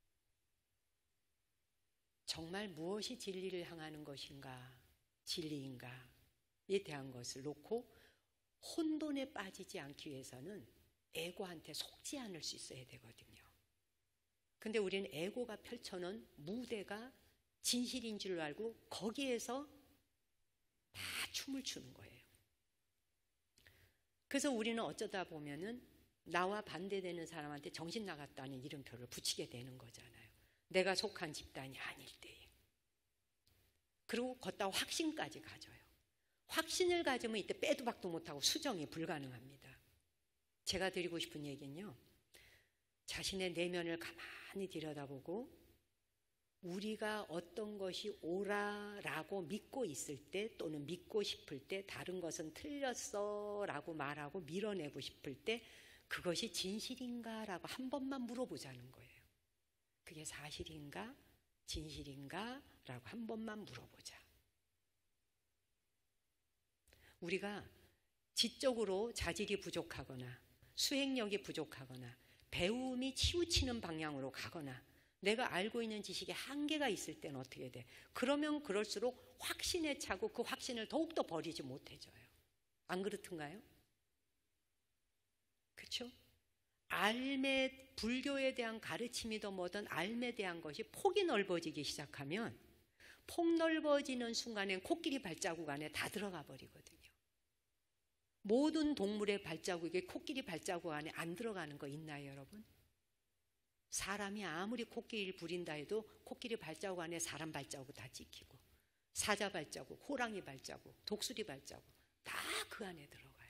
정말 무엇이 진리를 향하는 것인가, 진리인가에 대한 것을 놓고 혼돈에 빠지지 않기 위해서는 에고한테 속지 않을 수 있어야 되거든요. 근데 우리는 에고가 펼쳐놓은 무대가 진실인 줄 알고 거기에서 다 춤을 추는 거예요. 그래서 우리는 어쩌다 보면은 나와 반대되는 사람한테 정신 나갔다는 이름표를 붙이게 되는 거잖아요. 내가 속한 집단이 아닐 때에. 그리고 걷다 확신까지 가져요. 확신을 가지면 이때 빼도 박도 못하고 수정이 불가능합니다. 제가 드리고 싶은 얘기는요. 자신의 내면을 가만히 들여다보고 우리가 어떤 것이 옳아라고 믿고 있을 때 또는 믿고 싶을 때 다른 것은 틀렸어 라고 말하고 밀어내고 싶을 때 그것이 진실인가 라고 한 번만 물어보자는 거예요. 그게 사실인가 진실인가 라고 한 번만 물어보자. 우리가 지적으로 자질이 부족하거나 수행력이 부족하거나 배움이 치우치는 방향으로 가거나 내가 알고 있는 지식에 한계가 있을 때는 어떻게 돼? 그러면 그럴수록 확신에 차고 그 확신을 더욱더 버리지 못해져요. 안 그렇든가요? 그렇죠? 알매, 불교에 대한 가르침이든 뭐든 알매 대한 것이 폭이 넓어지기 시작하면 폭 넓어지는 순간엔 코끼리 발자국 안에 다 들어가 버리거든요. 모든 동물의 발자국이 코끼리 발자국 안에 안 들어가는 거 있나요, 여러분? 사람이 아무리 코끼리를 부린다 해도 코끼리 발자국 안에 사람 발자국 다 찍히고 사자 발자국, 호랑이 발자국, 독수리 발자국 다 그 안에 들어가요.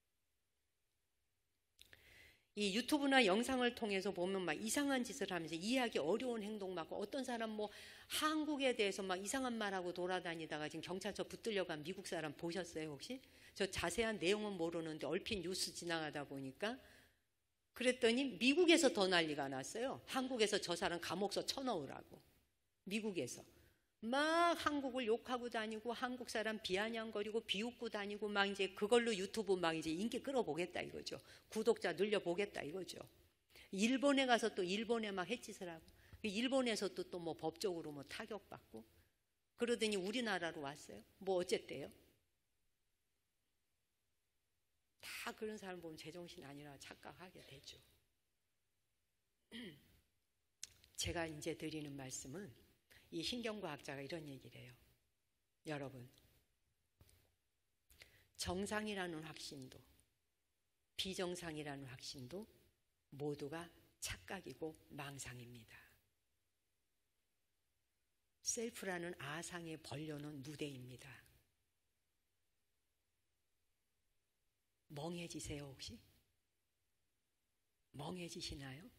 이 유튜브나 영상을 통해서 보면 막 이상한 짓을 하면서 이해하기 어려운 행동 막 어떤 사람 뭐 한국에 대해서 막 이상한 말하고 돌아다니다가 지금 경찰서 붙들려고 한 미국 사람 보셨어요 혹시? 저 자세한 내용은 모르는데 얼핏 뉴스 지나가다 보니까 그랬더니 미국에서 더 난리가 났어요. 한국에서 저 사람 감옥서 쳐넣으라고. 미국에서. 막 한국을 욕하고 다니고 한국 사람 비아냥거리고 비웃고 다니고 막 이제 그걸로 유튜브 막 이제 인기 끌어보겠다 이거죠. 구독자 늘려보겠다 이거죠. 일본에 가서 또 일본에 막 햇짓을 하고 일본에서도 또 뭐 법적으로 뭐 타격받고 그러더니 우리나라로 왔어요. 뭐 어쨌대요? 다 그런 사람 보면 제정신 아니라 착각하게 되죠. 제가 이제 드리는 말씀은 이 신경과학자가 이런 얘기를 해요. 여러분, 정상이라는 확신도 비정상이라는 확신도 모두가 착각이고 망상입니다. 셀프라는 아상에 벌려놓은 무대입니다. 멍해지세요 혹시? 멍해지시나요?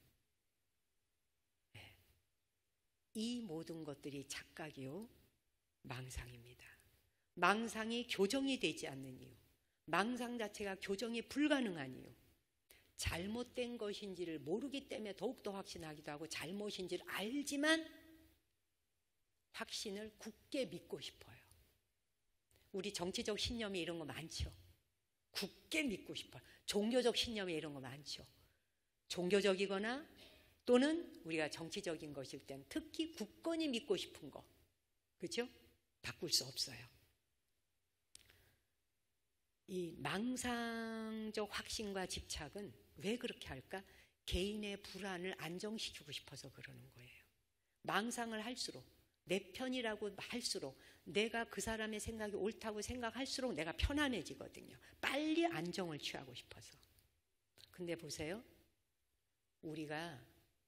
네. 이 모든 것들이 착각이요 망상입니다. 망상이 교정이 되지 않는 이유, 망상 자체가 교정이 불가능한 이유, 잘못된 것인지를 모르기 때문에 더욱더 확신하기도 하고 잘못인지를 알지만 확신을 굳게 믿고 싶어요. 우리 정치적 신념이 이런 거 많죠. 굳게 믿고 싶어요. 종교적 신념에 이런 거 많죠. 종교적이거나 또는 우리가 정치적인 것일 땐 특히 굳건히 믿고 싶은 거, 그렇죠? 바꿀 수 없어요. 이 망상적 확신과 집착은 왜 그렇게 할까? 개인의 불안을 안정시키고 싶어서 그러는 거예요. 망상을 할수록 내 편이라고 할수록 내가 그 사람의 생각이 옳다고 생각할수록 내가 편안해지거든요. 빨리 안정을 취하고 싶어서. 근데 보세요. 우리가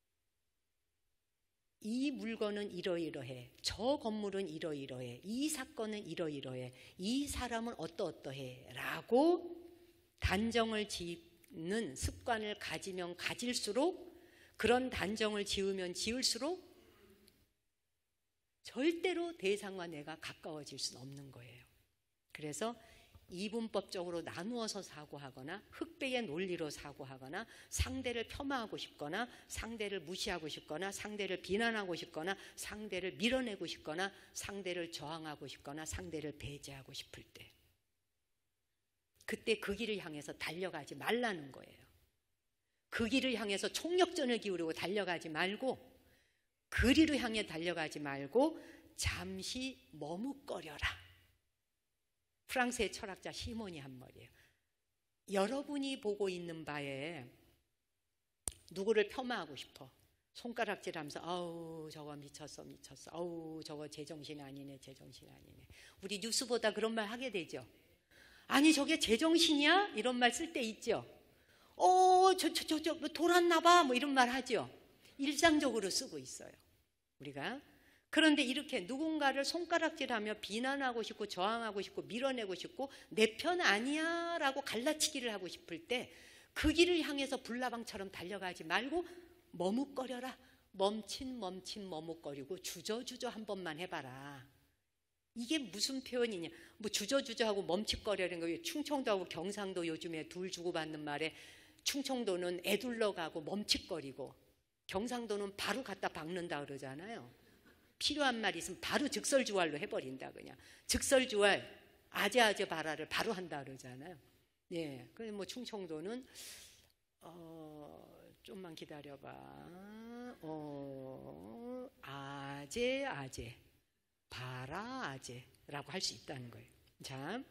이 물건은 이러이러해, 저 건물은 이러이러해, 이 사건은 이러이러해, 이 사람은 어떠어떠해 라고 단정을 짓는 습관을 가지면 가질수록, 그런 단정을 지으면 지을수록 절대로 대상과 내가 가까워질 수는 없는 거예요. 그래서 이분법적으로 나누어서 사고하거나 흑백의 논리로 사고하거나 상대를 폄하하고 싶거나 상대를 무시하고 싶거나 상대를 비난하고 싶거나 상대를 밀어내고 싶거나 상대를 저항하고 싶거나 상대를 배제하고 싶을 때, 그때 그 길을 향해서 달려가지 말라는 거예요. 그 길을 향해서 총력전을 기울이고 달려가지 말고, 그리로 향해 달려가지 말고 잠시 머뭇거려라. 프랑스의 철학자 시몬이 한 말이에요. 여러분이 보고 있는 바에 누구를 폄하하고 싶어. 손가락질하면서 아우 저거 미쳤어 미쳤어, 아우 저거 제정신 아니네 제정신 아니네. 우리 뉴스보다 그런 말 하게 되죠. 아니 저게 제정신이야? 이런 말 쓸 때 있죠. 어 저 저 저 저 돌았나 봐 뭐 이런 말 하죠. 일상적으로 쓰고 있어요 우리가. 그런데 이렇게 누군가를 손가락질하며 비난하고 싶고 저항하고 싶고 밀어내고 싶고 내 편 아니야 라고 갈라치기를 하고 싶을 때 그 길을 향해서 불나방처럼 달려가지 말고 머뭇거려라. 멈칫 멈칫 머뭇거리고 주저주저 한 번만 해봐라. 이게 무슨 표현이냐. 뭐 주저주저하고 멈칫거리는 거, 충청도하고 경상도 요즘에 둘 주고받는 말에 충청도는 애둘러 가고 멈칫거리고 경상도는 바로 갖다 박는다 그러잖아요. 필요한 말 있으면 바로 즉설주활로 해버린다. 그냥 즉설주활 아재아재 바라를 바로 한다 그러잖아요. 예, 그래서 뭐 충청도는 어, 좀만 기다려봐. 어, 아재 아재 바라 아재라고 할 수 있다는 거예요. 자,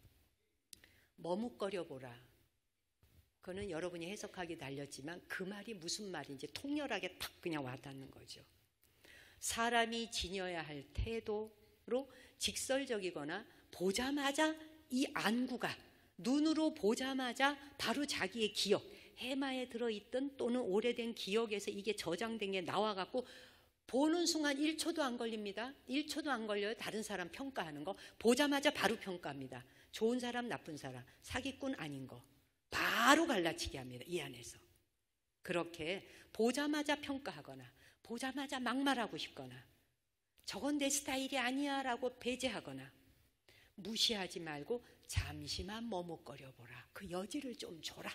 머뭇거려 보라. 그거는 여러분이 해석하기 달렸지만 그 말이 무슨 말인지 통렬하게 탁 그냥 와닿는 거죠. 사람이 지녀야 할 태도로 직설적이거나 보자마자 이 안구가 눈으로 보자마자 바로 자기의 기억, 해마에 들어있던 또는 오래된 기억에서 이게 저장된 게 나와갖고 보는 순간 일 초도 안 걸립니다. 일 초도 안 걸려요. 다른 사람 평가하는 거 보자마자 바로 평가합니다. 좋은 사람, 나쁜 사람, 사기꾼 아닌 거 바로 갈라치기 합니다. 이 안에서. 그렇게 보자마자 평가하거나 보자마자 막말하고 싶거나 저건 내 스타일이 아니야 라고 배제하거나 무시하지 말고 잠시만 머뭇거려 보라. 그 여지를 좀 줘라.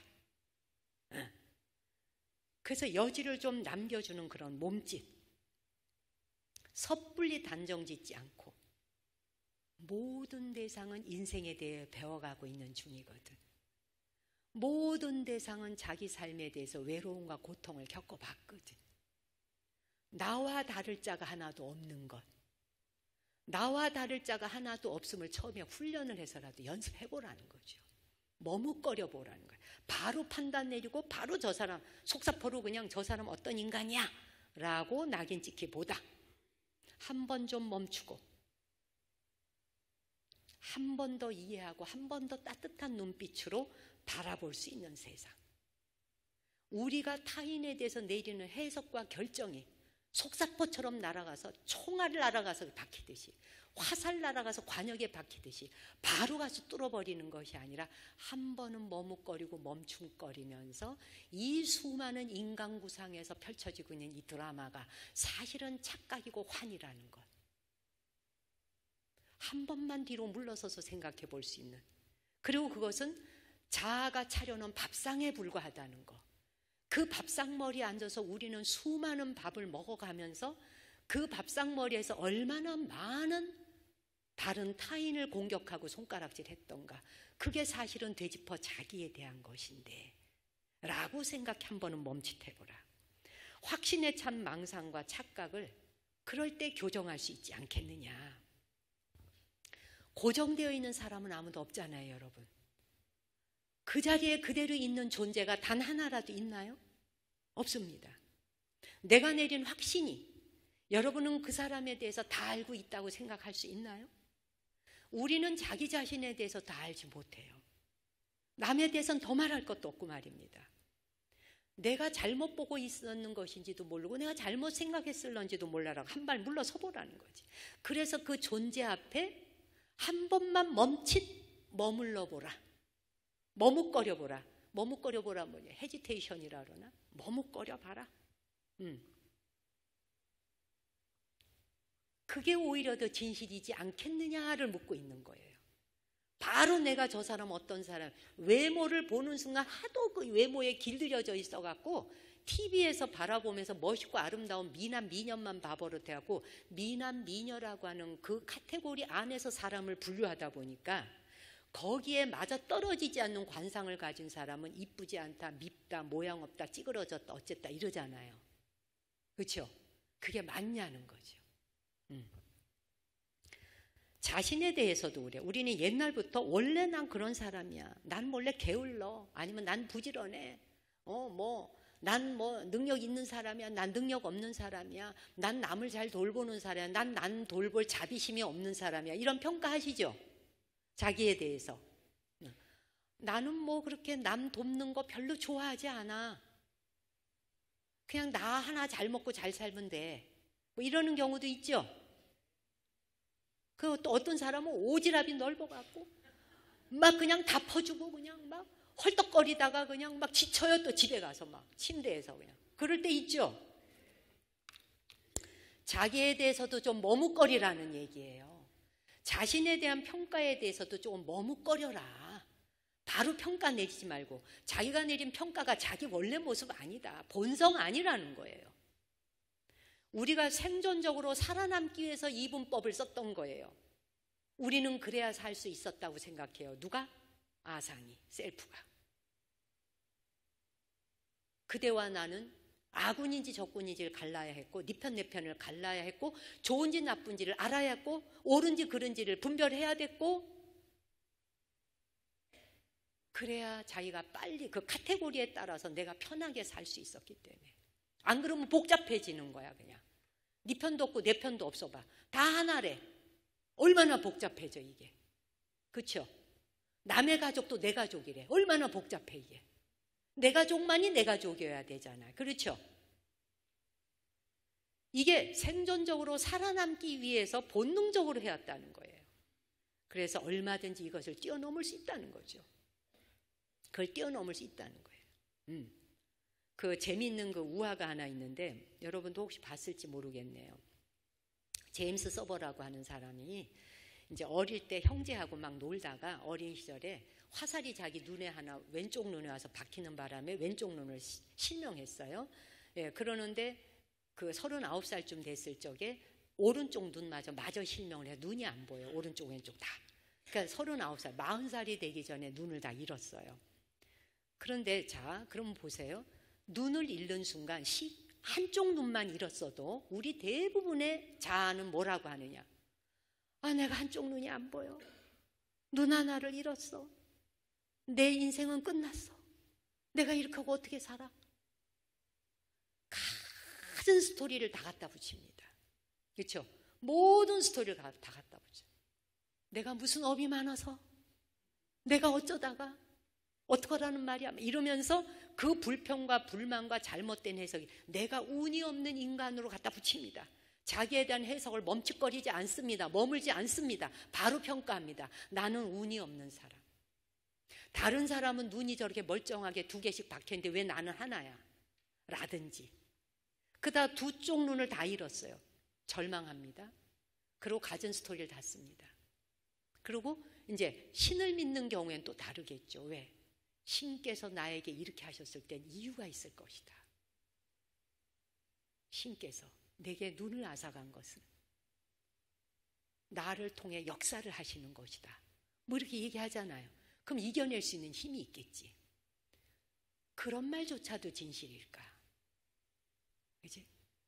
그래서 여지를 좀 남겨주는 그런 몸짓. 섣불리 단정 짓지 않고 모든 대상은 인생에 대해 배워가고 있는 중이거든. 모든 대상은 자기 삶에 대해서 외로움과 고통을 겪어봤거든. 나와 다를 자가 하나도 없는 것, 나와 다를 자가 하나도 없음을 처음에 훈련을 해서라도 연습해보라는 거죠. 머뭇거려 보라는 거예요. 바로 판단 내리고 바로 저 사람 속사포로 그냥 저 사람 어떤 인간이야 라고 낙인 찍기보다 한 번 좀 멈추고 한 번 더 이해하고 한 번 더 따뜻한 눈빛으로 바라볼 수 있는 세상. 우리가 타인에 대해서 내리는 해석과 결정이 속사포처럼 날아가서 총알 날아가서 박히듯이 화살 날아가서 관역에 박히듯이 바로 가서 뚫어버리는 것이 아니라 한 번은 머뭇거리고 멈춤거리면서 이 수많은 인간 구상에서 펼쳐지고 있는 이 드라마가 사실은 착각이고 환이라는 것. 한 번만 뒤로 물러서서 생각해 볼 수 있는, 그리고 그것은 자아가 차려놓은 밥상에 불과하다는 것. 그 밥상머리에 앉아서 우리는 수많은 밥을 먹어가면서 그 밥상머리에서 얼마나 많은 다른 타인을 공격하고 손가락질했던가. 그게 사실은 되짚어 자기에 대한 것인데 라고 생각해 한 번은 멈칫해보라. 확신에 찬 망상과 착각을 그럴 때 교정할 수 있지 않겠느냐. 고정되어 있는 사람은 아무도 없잖아요, 여러분. 그 자리에 그대로 있는 존재가 단 하나라도 있나요? 없습니다. 내가 내린 확신이 여러분은 그 사람에 대해서 다 알고 있다고 생각할 수 있나요? 우리는 자기 자신에 대해서 다 알지 못해요. 남에 대해서는 더 말할 것도 없고 말입니다. 내가 잘못 보고 있었는 것인지도 모르고 내가 잘못 생각했을런지도 몰라라고 한 발 물러서 보라는 거지. 그래서 그 존재 앞에 한 번만 멈칫 머물러 보라. 머뭇거려 보라. 머뭇거려 보라 뭐냐? 헤지테이션이라 그러나? 머뭇거려 봐라. 음. 그게 오히려 더 진실이지 않겠느냐를 묻고 있는 거예요. 바로 내가 저 사람 어떤 사람, 외모를 보는 순간 하도 그 외모에 길들여져 있어갖고 티비에서 바라보면서 멋있고 아름다운 미남 미녀만 봐버릇해갖고 미남 미녀라고 하는 그 카테고리 안에서 사람을 분류하다 보니까 거기에 맞아 떨어지지 않는 관상을 가진 사람은 이쁘지 않다, 밉다, 모양 없다, 찌그러졌다, 어쨌다 이러잖아요. 그렇죠? 그게 맞냐는 거죠. 음. 자신에 대해서도 그래. 우리는 옛날부터 원래 난 그런 사람이야. 난 원래 게을러. 아니면 난 부지런해. 어, 뭐, 난 뭐 능력 있는 사람이야. 난 능력 없는 사람이야. 난 남을 잘 돌보는 사람이야. 난 난 돌볼 자비심이 없는 사람이야. 이런 평가하시죠? 자기에 대해서. 나는 뭐 그렇게 남 돕는 거 별로 좋아하지 않아. 그냥 나 하나 잘 먹고 잘 살면 돼. 뭐 이러는 경우도 있죠. 그 또 어떤 사람은 오지랖이 넓어갖고 막 그냥 다 퍼주고 그냥 막 헐떡거리다가 그냥 막 지쳐요. 또 집에 가서 막 침대에서 그냥 그럴 때 있죠. 자기에 대해서도 좀 머뭇거리라는 얘기예요. 자신에 대한 평가에 대해서도 좀 머뭇거려라. 바로 평가 내리지 말고. 자기가 내린 평가가 자기 원래 모습 아니다. 본성 아니라는 거예요. 우리가 생존적으로 살아남기 위해서 이분법을 썼던 거예요. 우리는 그래야 살 수 있었다고 생각해요. 누가? 아상이, 셀프가. 그대와 나는 아군인지 적군인지를 갈라야 했고, 네 편 내 편을 갈라야 했고, 좋은지 나쁜지를 알아야 했고, 옳은지 그른지를 분별해야 됐고, 그래야 자기가 빨리 그 카테고리에 따라서 내가 편하게 살 수 있었기 때문에. 안 그러면 복잡해지는 거야. 그냥 네 편도 없고 내 편도 없어 봐. 다 하나래. 얼마나 복잡해져 이게. 그렇죠? 남의 가족도 내 가족이래. 얼마나 복잡해 이게. 내 가족만이 내 가족이어야 되잖아요. 그렇죠? 이게 생존적으로 살아남기 위해서 본능적으로 해왔다는 거예요. 그래서 얼마든지 이것을 뛰어넘을 수 있다는 거죠. 그걸 뛰어넘을 수 있다는 거예요. 음. 그 재미있는 그 우화가 하나 있는데 여러분도 혹시 봤을지 모르겠네요. 제임스 서버라고 하는 사람이 이제 어릴 때 형제하고 막 놀다가 어린 시절에 화살이 자기 눈에 하나 왼쪽 눈에 와서 박히는 바람에 왼쪽 눈을 실명했어요. 예, 그러는데 그 서른아홉 살쯤 됐을 적에 오른쪽 눈마저 마저 실명을 해요. 눈이 안 보여요. 오른쪽 왼쪽 다. 그러니까 서른아홉 살, 마흔 살이 되기 전에 눈을 다 잃었어요. 그런데 자, 그럼 보세요. 눈을 잃는 순간 시, 한쪽 눈만 잃었어도 우리 대부분의 자아는 뭐라고 하느냐? 아, 내가 한쪽 눈이 안 보여. 눈 하나를 잃었어. 내 인생은 끝났어. 내가 이렇게 하고 어떻게 살아? 가진 스토리를 다 갖다 붙입니다. 그렇죠? 모든 스토리를 다 갖다 붙여. 내가 무슨 업이 많아서? 내가 어쩌다가? 어떡하라는 말이야? 이러면서 그 불평과 불만과 잘못된 해석이 내가 운이 없는 인간으로 갖다 붙입니다. 자기에 대한 해석을 멈칫거리지 않습니다. 머물지 않습니다. 바로 평가합니다. 나는 운이 없는 사람. 다른 사람은 눈이 저렇게 멀쩡하게 두 개씩 박혀있는데 왜 나는 하나야? 라든지. 그다 두 쪽 눈을 다 잃었어요. 절망합니다. 그리고 가진 스토리를 다 씁니다. 그리고 이제 신을 믿는 경우에는 또 다르겠죠. 왜? 신께서 나에게 이렇게 하셨을 땐 이유가 있을 것이다. 신께서 내게 눈을 앗아간 것은 나를 통해 역사를 하시는 것이다. 뭐 이렇게 얘기하잖아요. 그럼 이겨낼 수 있는 힘이 있겠지. 그런 말조차도 진실일까? 그치?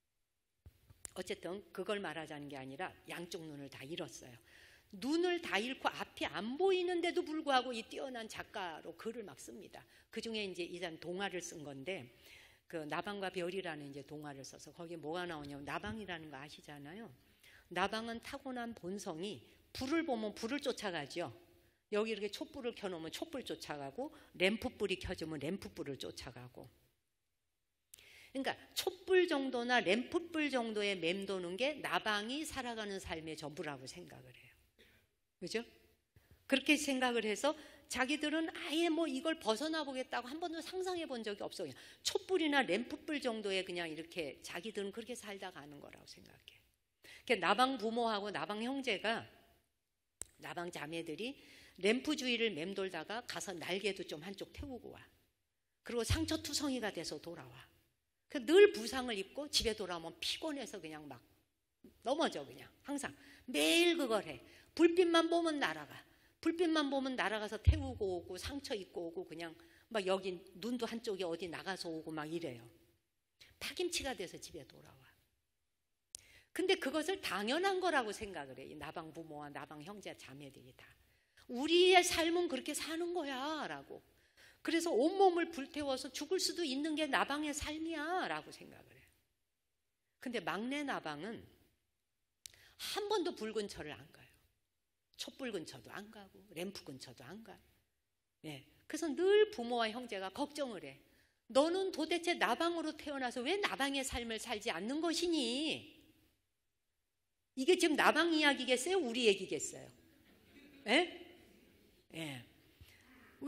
어쨌든 그걸 말하자는 게 아니라 양쪽 눈을 다 잃었어요. 눈을 다 잃고 앞이 안 보이는데도 불구하고 이 뛰어난 작가로 글을 막 씁니다. 그 중에 이제 이 사람 동화를 쓴 건데, 그 나방과 별이라는 이제 동화를 써서 거기에 뭐가 나오냐면, 나방이라는 거 아시잖아요. 나방은 타고난 본성이 불을 보면 불을 쫓아가죠. 여기 이렇게 촛불을 켜놓으면 촛불 쫓아가고, 램프불이 켜지면 램프불을 쫓아가고. 그러니까 촛불 정도나 램프불 정도에 맴도는 게 나방이 살아가는 삶의 전부라고 생각을 해요. 그죠? 그렇게 생각을 해서 자기들은 아예 뭐 이걸 벗어나 보겠다고 한 번도 상상해 본 적이 없어. 그냥 촛불이나 램프불 정도에 그냥 이렇게 자기들은 그렇게 살다 가는 거라고 생각해. 그러니까 나방 부모하고 나방 형제가, 나방 자매들이 램프 주위를 맴돌다가 가서 날개도 좀 한쪽 태우고 와. 그리고 상처투성이가 돼서 돌아와. 늘 부상을 입고 집에 돌아오면 피곤해서 그냥 막 넘어져. 그냥 항상 매일 그걸 해. 불빛만 보면 날아가. 불빛만 보면 날아가서 태우고 오고 상처 입고 오고 그냥 막 여기 눈도 한쪽에 어디 나가서 오고 막 이래요. 파김치가 돼서 집에 돌아와. 근데 그것을 당연한 거라고 생각을 해. 이 나방 부모와 나방 형제 자매들이 다. 우리의 삶은 그렇게 사는 거야 라고. 그래서 온몸을 불태워서 죽을 수도 있는 게 나방의 삶이야 라고 생각을 해요. 근데 막내 나방은 한 번도 불 근처를 안 가요. 촛불 근처도 안 가고 램프 근처도 안 가요. 네. 그래서 늘 부모와 형제가 걱정을 해. 너는 도대체 나방으로 태어나서 왜 나방의 삶을 살지 않는 것이니? 이게 지금 나방 이야기겠어요? 우리 얘기겠어요? 예? 예. 왜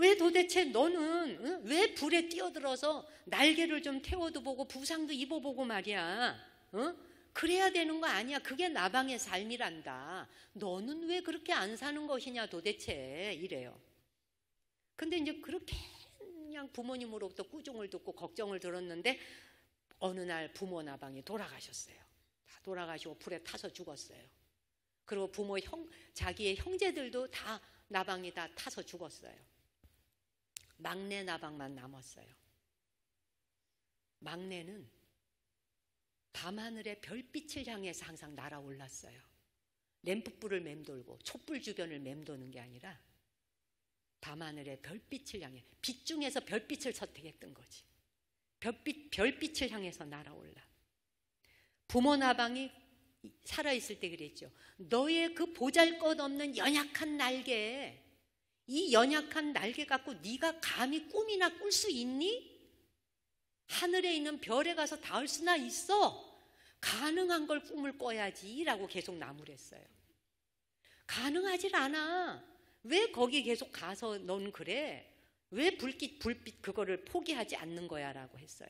왜 도대체 너는 응? 왜 불에 뛰어들어서 날개를 좀 태워도 보고 부상도 입어보고 말이야. 응? 그래야 되는 거 아니야. 그게 나방의 삶이란다. 너는 왜 그렇게 안 사는 것이냐 도대체 이래요. 근데 이제 그렇게 그냥 부모님으로부터 꾸중을 듣고 걱정을 들었는데 어느 날 부모 나방이 돌아가셨어요. 다 돌아가시고 불에 타서 죽었어요. 그리고 부모 형, 자기의 형제들도 다 나방이 다 타서 죽었어요. 막내 나방만 남았어요. 막내는 밤하늘의 별빛을 향해서 항상 날아올랐어요. 램프불을 맴돌고 촛불 주변을 맴도는 게 아니라 밤하늘의 별빛을 향해, 빛 중에서 별빛을 선택했던 거지. 별빛, 별빛을 향해서 날아올라. 부모 나방이 살아있을 때 그랬죠. 너의 그 보잘것없는 연약한 날개, 이 연약한 날개 갖고 네가 감히 꿈이나 꿀 수 있니? 하늘에 있는 별에 가서 닿을 수나 있어? 가능한 걸 꿈을 꿔야지 라고 계속 나무랬어요. 가능하질 않아. 왜 거기 계속 가서 넌 그래? 왜 불빛, 불빛 그거를 포기하지 않는 거야? 라고 했어요.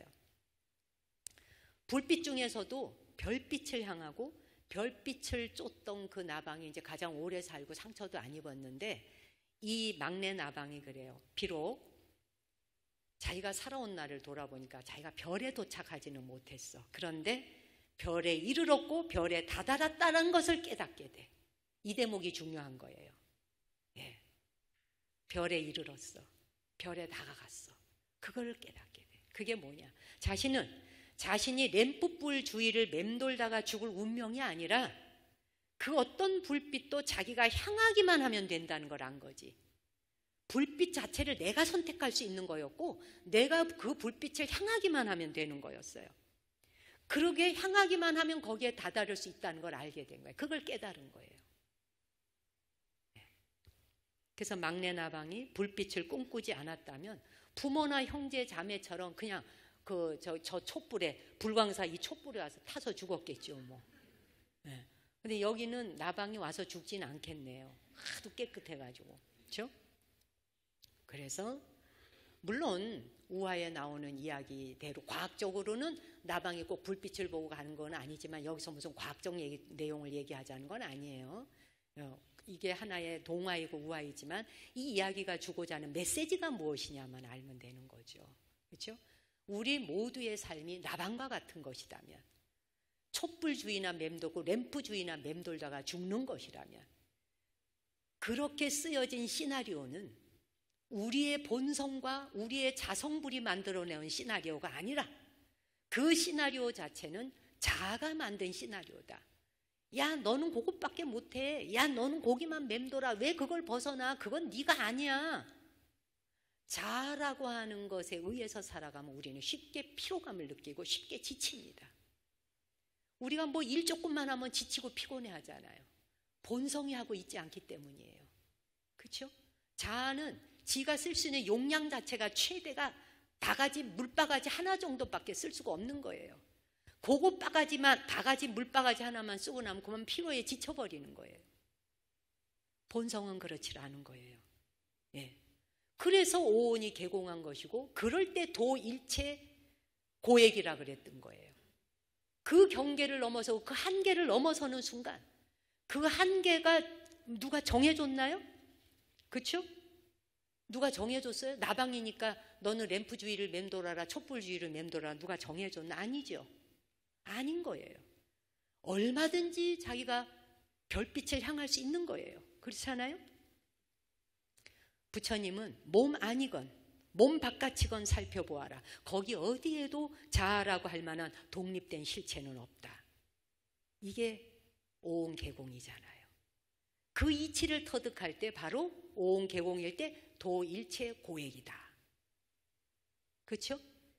불빛 중에서도 별빛을 향하고 별빛을 쫓던 그 나방이 이제 가장 오래 살고 상처도 안 입었는데 이 막내 나방이 그래요. 비록 자기가 살아온 날을 돌아보니까 자기가 별에 도착하지는 못했어. 그런데 별에 이르렀고 별에 다다랐다는 것을 깨닫게 돼. 이 대목이 중요한 거예요. 예. 별에 이르렀어. 별에 다가갔어. 그걸 깨닫게 돼. 그게 뭐냐? 자신은 자신이 램프불 주위를 맴돌다가 죽을 운명이 아니라 그 어떤 불빛도 자기가 향하기만 하면 된다는 걸 안 거지. 불빛 자체를 내가 선택할 수 있는 거였고 내가 그 불빛을 향하기만 하면 되는 거였어요. 그러게 향하기만 하면 거기에 다다를 수 있다는 걸 알게 된 거예요. 그걸 깨달은 거예요. 그래서 막내 나방이 불빛을 꿈꾸지 않았다면 부모나 형제 자매처럼 그냥 그 저 저 촛불에 불광사 이 촛불에 와서 타서 죽었겠죠 뭐. 네. 근데 여기는 나방이 와서 죽지는 않겠네요. 하도 깨끗해가지고, 그렇죠? 그래서 물론 우화에 나오는 이야기대로 과학적으로는 나방이 꼭 불빛을 보고 가는 건 아니지만 여기서 무슨 과학적 얘기, 내용을 얘기하자는 건 아니에요. 이게 하나의 동화이고 우화이지만 이 이야기가 주고자 하는 메시지가 무엇이냐만 알면 되는 거죠. 그렇죠? 우리 모두의 삶이 나방과 같은 것이라면, 촛불주의나 맴돌고 램프주의나 맴돌다가 죽는 것이라면, 그렇게 쓰여진 시나리오는 우리의 본성과 우리의 자성불이 만들어내온 시나리오가 아니라 그 시나리오 자체는 자아가 만든 시나리오다. 야, 너는 그것밖에 못해. 야, 너는 거기만 맴돌아. 왜 그걸 벗어나? 그건 네가 아니야. 자아라고 하는 것에 의해서 살아가면 우리는 쉽게 피로감을 느끼고 쉽게 지칩니다. 우리가 뭐 일 조금만 하면 지치고 피곤해 하잖아요. 본성이 하고 있지 않기 때문이에요. 그렇죠? 자아는 지가 쓸 수 있는 용량 자체가 최대가 바가지, 물바가지 하나 정도밖에 쓸 수가 없는 거예요. 그거 바가지만, 바가지, 물바가지 하나만 쓰고 나면 그만 피로에 지쳐버리는 거예요. 본성은 그렇지 않은 거예요. 예. 그래서 오온이 개공한 것이고, 그럴 때 도일체 고액이라 그랬던 거예요. 그 경계를 넘어서, 그 한계를 넘어서는 순간, 그 한계가 누가 정해줬나요? 그렇죠? 누가 정해줬어요? 나방이니까 너는 램프 주위를 맴돌아라, 촛불 주위를 맴돌아라. 누가 정해줬나? 아니죠. 아닌 거예요. 얼마든지 자기가 별빛을 향할 수 있는 거예요. 그렇지 않아요? 부처님은 몸 안이건 몸 바깥이건 살펴보아라. 거기 어디에도 자아라고 할 만한 독립된 실체는 없다. 이게 오온개공이잖아요. 그 이치를 터득할 때 바로 오온개공일 때 도일체 고액이다. 그렇죠?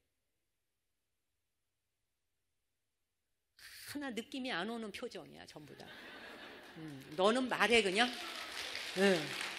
하나 느낌이 안 오는 표정이야 전부 다. 음, 너는 말해 그냥. 네.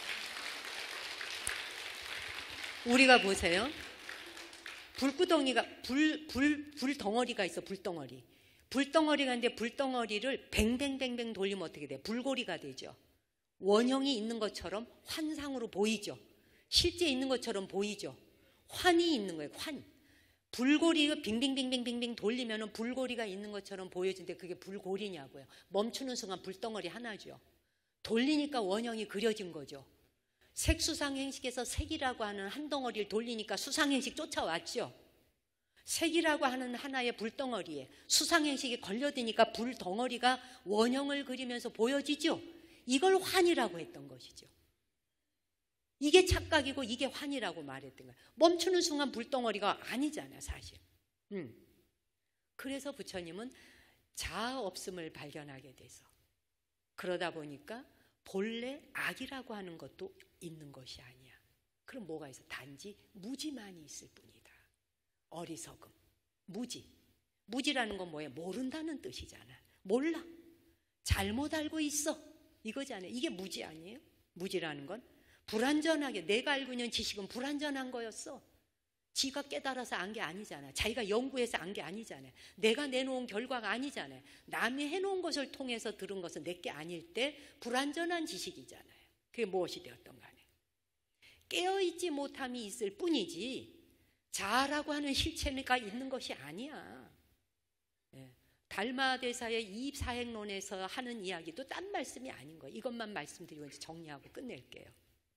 우리가 보세요. 불구덩이가 불, 불, 불덩어리가 있어. 불덩어리. 불덩어리가 있는데 불덩어리를 뱅뱅뱅뱅 돌리면 어떻게 돼? 불고리가 되죠. 원형이 있는 것처럼 환상으로 보이죠. 실제 있는 것처럼 보이죠. 환이 있는 거예요. 환. 불고리가 빙빙빙빙빙빙 돌리면 불고리가 있는 것처럼 보여지는데 그게 불고리냐고요. 멈추는 순간 불덩어리 하나죠. 돌리니까 원형이 그려진 거죠. 색수상행식에서 색이라고 하는 한 덩어리를 돌리니까 수상행식 쫓아왔죠. 색이라고 하는 하나의 불덩어리에 수상행식이 걸려드니까 불덩어리가 원형을 그리면서 보여지죠. 이걸 환이라고 했던 것이죠. 이게 착각이고 이게 환이라고 말했던 거예요. 멈추는 순간 불덩어리가 아니잖아요, 사실. 음. 그래서 부처님은 자아 없음을 발견하게 돼서 그러다 보니까 본래 악이라고 하는 것도 있는 것이 아니야. 그럼 뭐가 있어? 단지 무지만이 있을 뿐이다. 어리석음, 무지. 무지라는 건 뭐예요? 모른다는 뜻이잖아. 몰라. 잘못 알고 있어. 이거잖아요. 이게 무지 아니에요? 무지라는 건 불완전하게 내가 알고 있는 지식은 불완전한 거였어. 지가 깨달아서 안 게 아니잖아요. 자기가 연구해서 안 게 아니잖아요. 내가 내놓은 결과가 아니잖아요. 남이 해놓은 것을 통해서 들은 것은 내게 아닐 때 불완전한 지식이잖아요. 그게 무엇이 되었던 간에 깨어있지 못함이 있을 뿐이지 자아라고 하는 실체가 있는 것이 아니야. 예. 달마대사의 이입사행론에서 하는 이야기도 딴 말씀이 아닌 거예요. 이것만 말씀드리고 이제 정리하고 끝낼게요.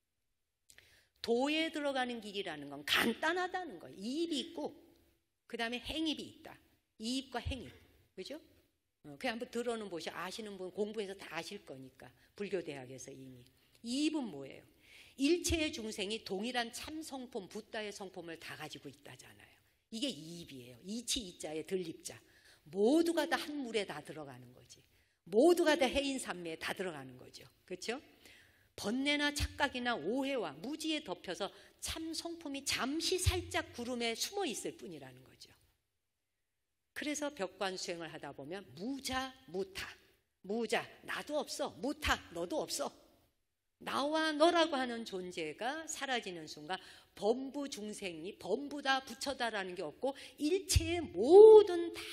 도에 들어가는 길이라는 건 간단하다는 거예요. 이입이 있고 그 다음에 행입이 있다. 이입과 행입. 그죠? 어, 그냥 한번 들어는 보시죠. 아시는 분 공부해서 다 아실 거니까. 불교대학에서 이미. 이입은 뭐예요? 일체의 중생이 동일한 참성품, 붓다의 성품을 다 가지고 있다잖아요. 이게 이입이에요. 이치 이자의 들립자. 모두가 다 한 물에 다 들어가는 거지. 모두가 다 해인산매에 다 들어가는 거죠. 그렇죠? 번뇌나 착각이나 오해와 무지에 덮여서 참 성품이 잠시 살짝 구름에 숨어 있을 뿐이라는 거죠. 그래서 벽관 수행을 하다 보면 무자 무타, 무자 나도 없어, 무타 너도 없어, 나와 너라고 하는 존재가 사라지는 순간 범부 중생이 범부다 부처다라는 게 없고 일체의 모든 다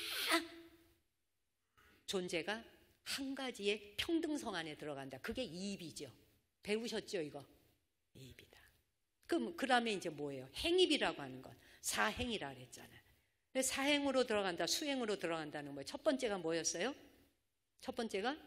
존재가 한 가지의 평등성 안에 들어간다. 그게 이입이죠. 배우셨죠, 이거? 이입이다. 그럼 그 다음에 이제 뭐예요? 행입이라고 하는 건 사행이라 그랬잖아요. 사행으로 들어간다, 수행으로 들어간다는 거예요. 첫 번째가 뭐였어요? 첫 번째가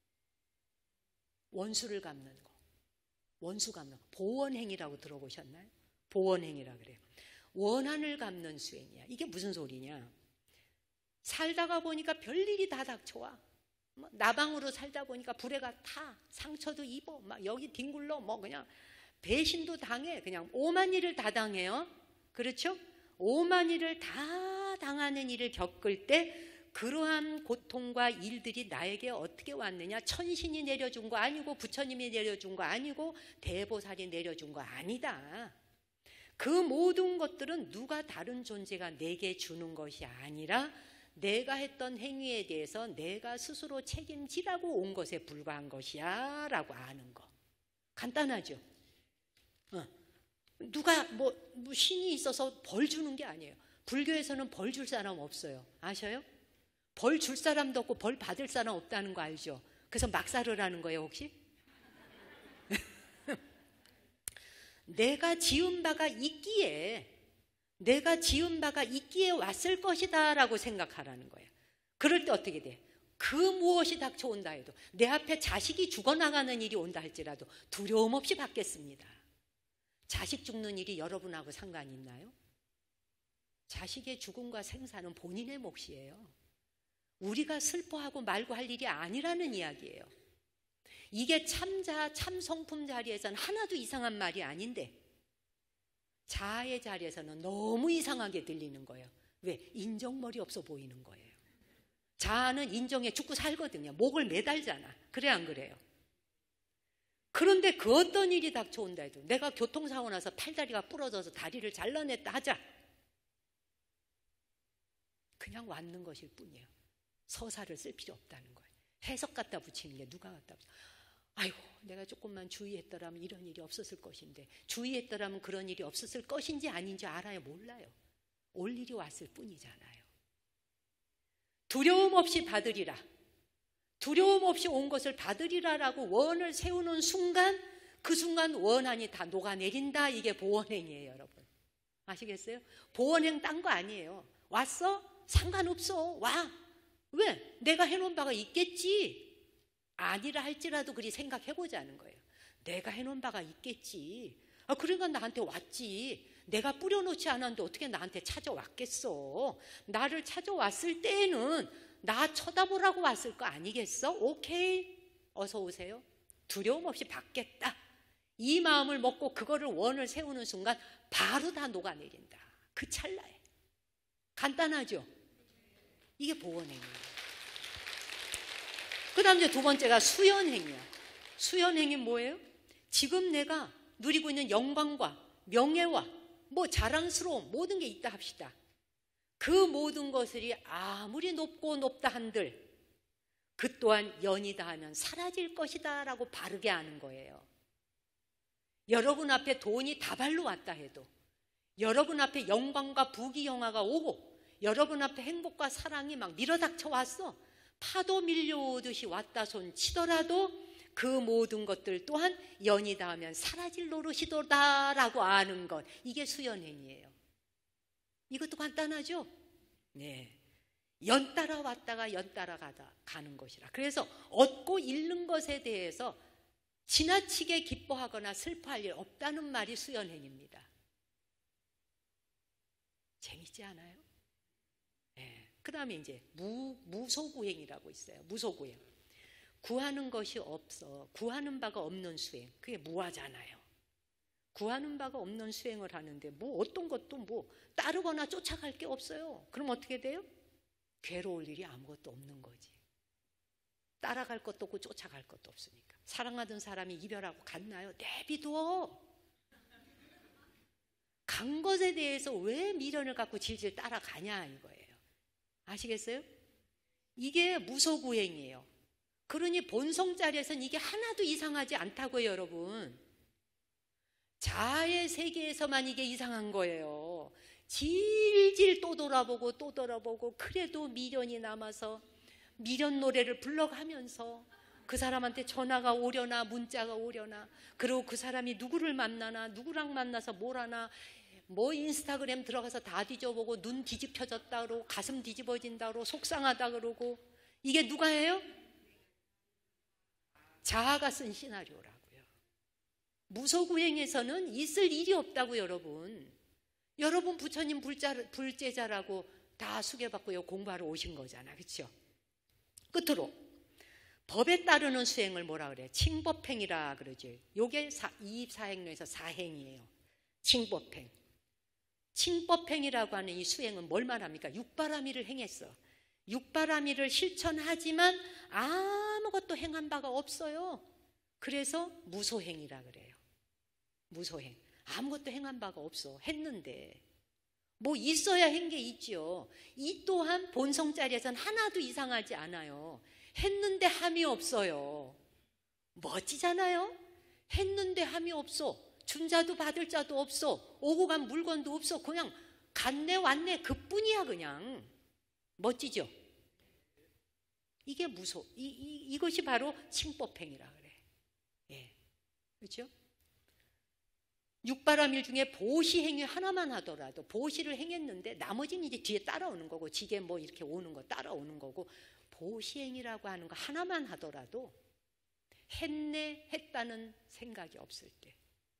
원수를 갚는 거. 원수 갚는 거. 보원행이라고 들어보셨나요? 보원행이라 그래요. 원한을 갚는 수행이야. 이게 무슨 소리냐? 살다가 보니까 별일이 다 닥쳐와. 뭐 나방으로 살다 보니까 불에가 타, 상처도 입어, 막 여기 뒹굴러, 뭐 그냥 배신도 당해, 그냥 오만 일을 다 당해요. 그렇죠? 오만 일을 다 당하는 일을 겪을 때 그러한 고통과 일들이 나에게 어떻게 왔느냐? 천신이 내려준 거 아니고 부처님이 내려준 거 아니고 대보살이 내려준 거 아니다. 그 모든 것들은 누가 다른 존재가 내게 주는 것이 아니라 내가 했던 행위에 대해서 내가 스스로 책임지라고 온 것에 불과한 것이야 라고 아는 거. 간단하죠? 어. 누가 뭐, 뭐 신이 있어서 벌 주는 게 아니에요. 불교에서는 벌 줄 사람 없어요. 아셔요? 벌 줄 사람도 없고 벌 받을 사람 없다는 거 알죠? 그래서 막 살으라는 거예요 혹시? 내가 지은 바가 있기에 내가 지은 바가 있기에 왔을 것이다 라고 생각하라는 거예요. 그럴 때 어떻게 돼? 그 무엇이 닥쳐온다 해도 내 앞에 자식이 죽어나가는 일이 온다 할지라도 두려움 없이 받겠습니다. 자식 죽는 일이 여러분하고 상관이 있나요? 자식의 죽음과 생사는 본인의 몫이에요. 우리가 슬퍼하고 말고 할 일이 아니라는 이야기예요. 이게 참자, 참성품 자리에서는 하나도 이상한 말이 아닌데 자아의 자리에서는 너무 이상하게 들리는 거예요. 왜? 인정머리 없어 보이는 거예요. 자아는 인정에 죽고 살거든요. 목을 매달잖아. 그래 안 그래요? 그런데 그 어떤 일이 닥쳐온다 해도 내가 교통사고 나서 팔다리가 부러져서 다리를 잘라냈다 하자. 그냥 왔는 것일 뿐이에요. 서사를 쓸 필요 없다는 거예요. 해석 갖다 붙이는 게 누가 갖다 붙여. 아이고 내가 조금만 주의했더라면 이런 일이 없었을 것인데 주의했더라면 그런 일이 없었을 것인지 아닌지 알아요? 몰라요. 올 일이 왔을 뿐이잖아요. 두려움 없이 받으리라. 두려움 없이 온 것을 받으리라라고 원을 세우는 순간 그 순간 원한이 다 녹아내린다. 이게 보원행이에요, 여러분. 아시겠어요? 보원행 딴 거 아니에요. 왔어? 상관없어. 와. 왜? 내가 해놓은 바가 있겠지. 아니라 할지라도 그리 생각해보자는 거예요. 내가 해놓은 바가 있겠지. 아, 그러니까 나한테 왔지. 내가 뿌려놓지 않았는데 어떻게 나한테 찾아왔겠어. 나를 찾아왔을 때에는 나 쳐다보라고 왔을 거 아니겠어? 오케이, 어서 오세요. 두려움 없이 받겠다. 이 마음을 먹고 그거를 원을 세우는 순간 바로 다 녹아내린다. 그 찰나에. 간단하죠? 이게 보원행위예요. 그 다음 이제 두 번째가 수연행위야. 수연행위 뭐예요? 지금 내가 누리고 있는 영광과 명예와 뭐 자랑스러움 모든 게 있다 합시다. 그 모든 것들이 아무리 높고 높다 한들 그 또한 연이다 하면 사라질 것이다 라고 바르게 아는 거예요. 여러분 앞에 돈이 다발로 왔다 해도, 여러분 앞에 영광과 부귀영화가 오고, 여러분 앞에 행복과 사랑이 막 밀어닥쳐 왔어. 파도 밀려오듯이 왔다 손 치더라도 그 모든 것들 또한 연이다 하면 사라질 노릇이도다 라고 아는 것, 이게 수연행위예요. 이것도 간단하죠? 네. 연 따라 왔다가 연 따라 가다 가는 것이라. 그래서 얻고 잃는 것에 대해서 지나치게 기뻐하거나 슬퍼할 일 없다는 말이 수연행위입니다. 재밌지 않아요? 네. 그 다음에 이제 무, 무소구행이라고 있어요. 무소구행. 구하는 것이 없어. 구하는 바가 없는 수행. 그게 무하잖아요. 구하는 바가 없는 수행을 하는데 뭐 어떤 것도 뭐 따르거나 쫓아갈 게 없어요. 그럼 어떻게 돼요? 괴로울 일이 아무것도 없는 거지. 따라갈 것도 없고 쫓아갈 것도 없으니까. 사랑하던 사람이 이별하고 갔나요? 내비둬. 간 것에 대해서 왜 미련을 갖고 질질 따라가냐 이거예요. 아시겠어요? 이게 무소구행이에요. 그러니 본성자리에서는 이게 하나도 이상하지 않다고요, 여러분. 자아의 세계에서만 이게 이상한 거예요. 질질 또 돌아보고 또 돌아보고 그래도 미련이 남아서 미련 노래를 불러가면서 그 사람한테 전화가 오려나 문자가 오려나, 그리고 그 사람이 누구를 만나나 누구랑 만나서 뭘 하나, 뭐 인스타그램 들어가서 다 뒤져보고 눈 뒤집혀졌다 그러고 가슴 뒤집어진다 그러고 속상하다 그러고, 이게 누가 해요? 자아가 쓴 시나리오라고요. 무소구행에서는 있을 일이 없다고. 여러분 여러분 부처님 불자, 불제자라고 다 수계받고 공부하러 오신 거잖아, 그렇죠? 끝으로 법에 따르는 수행을 뭐라 그래? 칭법행이라 그러지. 요게 이십사행로에서 사행이에요. 칭법행. 칭법행이라고 하는 이 수행은 뭘 말합니까? 육바라밀을 행했어. 육바라밀을 실천하지만 아무것도 행한 바가 없어요. 그래서 무소행이라 그래요. 무소행. 아무것도 행한 바가 없어. 했는데 뭐 있어야 한 게 있죠. 이 또한 본성자리에서는 하나도 이상하지 않아요. 했는데 함이 없어요. 멋지잖아요. 했는데 함이 없어. 준 자도 받을 자도 없어. 오고 간 물건도 없어. 그냥 갔네 왔네 그뿐이야. 그냥 멋지죠. 이게 무소. 이, 이, 이것이 바로 칭법행이라 그래. 예, 그렇죠? 육바라밀 중에 보시행위 하나만 하더라도, 보시를 행했는데 나머지는 이제 뒤에 따라오는 거고, 지게 뭐 이렇게 오는 거 따라오는 거고, 보시행위라고 하는 거 하나만 하더라도 했네 했다는 생각이 없을 때,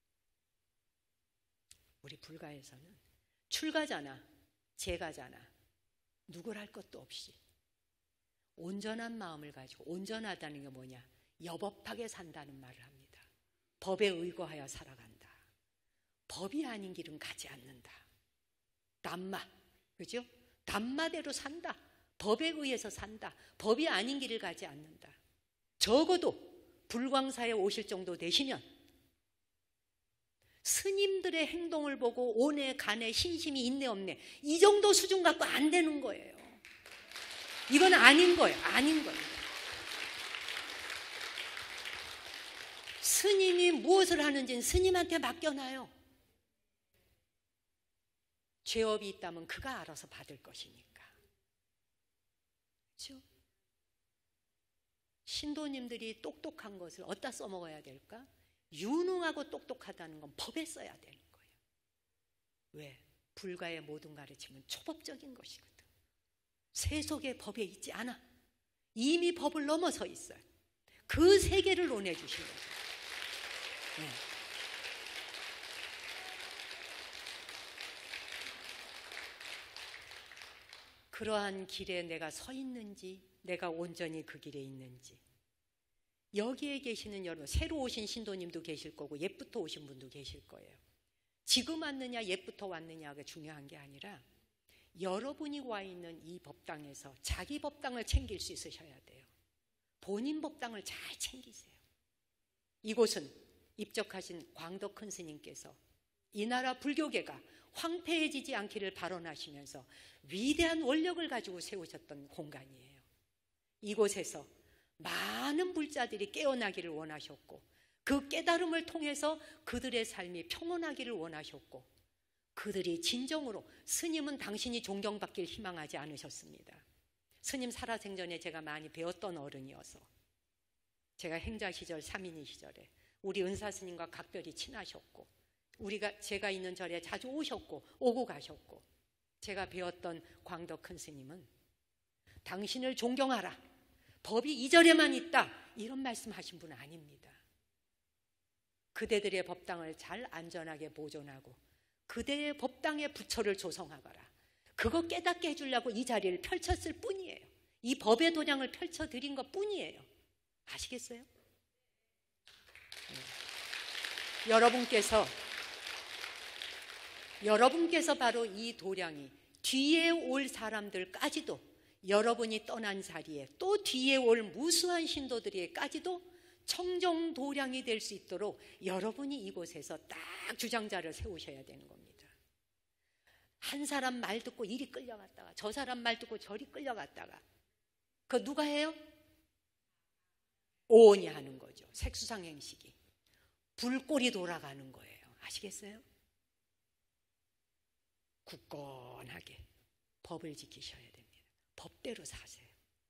우리 불가에서는 출가잖아, 제가잖아, 누굴 할 것도 없이 온전한 마음을 가지고, 온전하다는 게 뭐냐? 여법하게 산다는 말을 합니다. 법에 의거하여 살아간다. 법이 아닌 길은 가지 않는다. 담마, 그죠? 담마대로 산다. 법에 의해서 산다. 법이 아닌 길을 가지 않는다. 적어도 불광사에 오실 정도 되시면 스님들의 행동을 보고 오네 가네 신심이 있네 없네 이 정도 수준 갖고 안 되는 거예요. 이건 아닌 거예요. 아닌 거예요. 스님이 무엇을 하는지는 스님한테 맡겨놔요. 죄업이 있다면 그가 알아서 받을 것이니까. 그렇죠? 신도님들이 똑똑한 것을 어디다 써먹어야 될까? 유능하고 똑똑하다는 건 법에 써야 되는 거예요. 왜? 불가의 모든 가르침은 초법적인 것이거든. 세속의 법에 있지 않아. 이미 법을 넘어서 있어요. 그 세계를 논해 주신 거죠. 네. 그러한 길에 내가 서 있는지, 내가 온전히 그 길에 있는지. 여기에 계시는 여러분, 새로 오신 신도님도 계실 거고 옛부터 오신 분도 계실 거예요. 지금 왔느냐 옛부터 왔느냐가 중요한 게 아니라 여러분이 와 있는 이 법당에서 자기 법당을 챙길 수 있으셔야 돼요. 본인 법당을 잘 챙기세요. 이곳은 입적하신 광덕 큰 스님께서 이 나라 불교계가 황폐해지지 않기를 발언하시면서 위대한 원력을 가지고 세우셨던 공간이에요. 이곳에서 많은 불자들이 깨어나기를 원하셨고 그 깨달음을 통해서 그들의 삶이 평온하기를 원하셨고 그들이 진정으로 스님은 당신이 존경받길 희망하지 않으셨습니다. 스님 살아생전에 제가 많이 배웠던 어른이어서 제가 행자 시절, 삼인이 시절에 우리 은사 스님과 각별히 친하셨고 우리가 제가 있는 절에 자주 오셨고 오고 가셨고 제가 배웠던 광덕 큰 스님은 당신을 존경하라. 법이 이 절에만 있다. 이런 말씀하신 분은 아닙니다. 그대들의 법당을 잘 안전하게 보존하고 그대의 법당의 부처를 조성하거라. 그거 깨닫게 해주려고 이 자리를 펼쳤을 뿐이에요. 이 법의 도량을 펼쳐드린 것 뿐이에요. 아시겠어요? 네. 여러분께서 여러분께서 바로 이 도량이 뒤에 올 사람들까지도 여러분이 떠난 자리에 또 뒤에 올 무수한 신도들에게까지도 청정도량이 될 수 있도록 여러분이 이곳에서 딱 주장자를 세우셔야 되는 겁니다. 한 사람 말 듣고 이리 끌려갔다가 저 사람 말 듣고 저리 끌려갔다가 그거 누가 해요? 오온이 하는 거죠. 색수상 행식이. 불꼴이 돌아가는 거예요. 아시겠어요? 굳건하게 법을 지키셔야 됩니다. 법대로 사세요.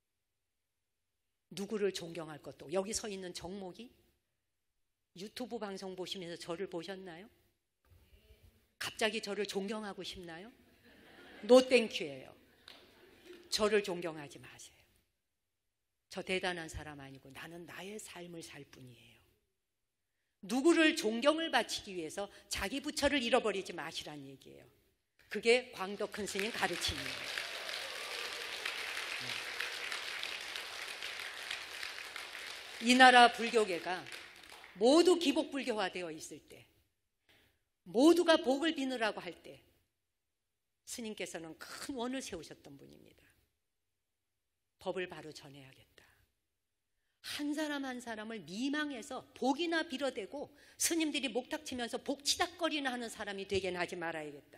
누구를 존경할 것도 여기 서 있는 정목이 유튜브 방송 보시면서 저를 보셨나요? 갑자기 저를 존경하고 싶나요? 노 땡큐예요. 저를 존경하지 마세요. 저 대단한 사람 아니고 나는 나의 삶을 살 뿐이에요. 누구를 존경을 바치기 위해서 자기 부처를 잃어버리지 마시란 얘기예요. 그게 광덕 큰 스님 가르침이에요. 이 나라 불교계가 모두 기복불교화되어 있을 때 모두가 복을 비느라고 할 때 스님께서는 큰 원을 세우셨던 분입니다. 법을 바로 전해야겠다. 한 사람 한 사람을 미망해서 복이나 빌어대고 스님들이 목탁치면서 복치닥거리나 하는 사람이 되게는 하지 말아야겠다.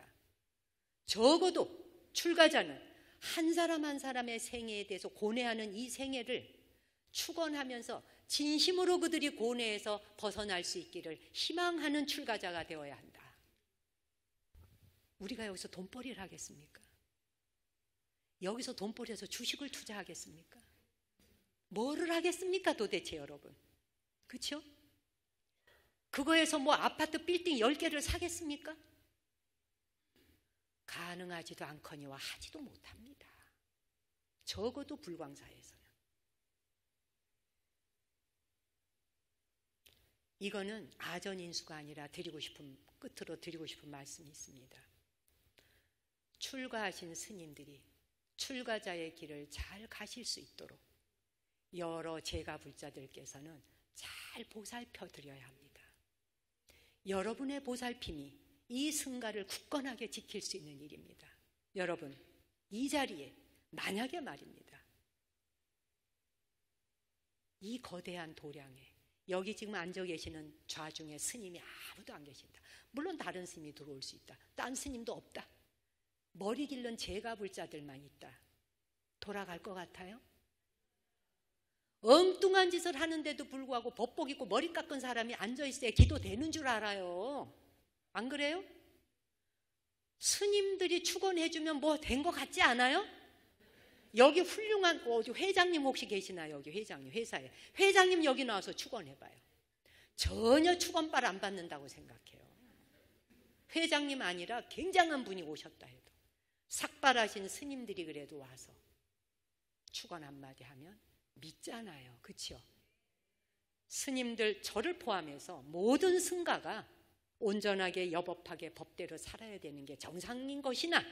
적어도 출가자는 한 사람 한 사람의 생애에 대해서 고뇌하는 이 생애를 축원하면서 진심으로 그들이 고뇌에서 벗어날 수 있기를 희망하는 출가자가 되어야 한다. 우리가 여기서 돈벌이를 하겠습니까? 여기서 돈벌이해서 주식을 투자하겠습니까? 뭐를 하겠습니까 도대체 여러분? 그렇죠? 그거에서 뭐 아파트 빌딩 열 개를 사겠습니까? 가능하지도 않거니와 하지도 못합니다. 적어도 불광사에서는. 이거는 아전인수가 아니라 드리고 싶은, 끝으로 드리고 싶은 말씀이 있습니다. 출가하신 스님들이 출가자의 길을 잘 가실 수 있도록 여러 제가불자들께서는 잘 보살펴 드려야 합니다. 여러분의 보살핌이 이 승가를 굳건하게 지킬 수 있는 일입니다. 여러분, 이 자리에 만약에 말입니다. 이 거대한 도량에 여기 지금 앉아 계시는 좌중에 스님이 아무도 안 계신다. 물론 다른 스님이 들어올 수 있다. 딴 스님도 없다. 머리 길른 제가불자들만 있다. 돌아갈 것 같아요? 엉뚱한 짓을 하는데도 불구하고 법복 입고 머리 깎은 사람이 앉아있어야 기도 되는 줄 알아요. 안 그래요? 스님들이 축원해주면 뭐 된 것 같지 않아요? 여기 훌륭한 어디 회장님 혹시 계시나요? 여기 회장님 회사에 회장님 여기 나와서 축원해봐요. 전혀 축원발 안 받는다고 생각해요. 회장님 아니라 굉장한 분이 오셨다 해도, 삭발하신 스님들이 그래도 와서 축원 한마디 하면 믿잖아요. 그렇죠? 스님들, 저를 포함해서 모든 승가가 온전하게 여법하게 법대로 살아야 되는 게 정상인 것이나,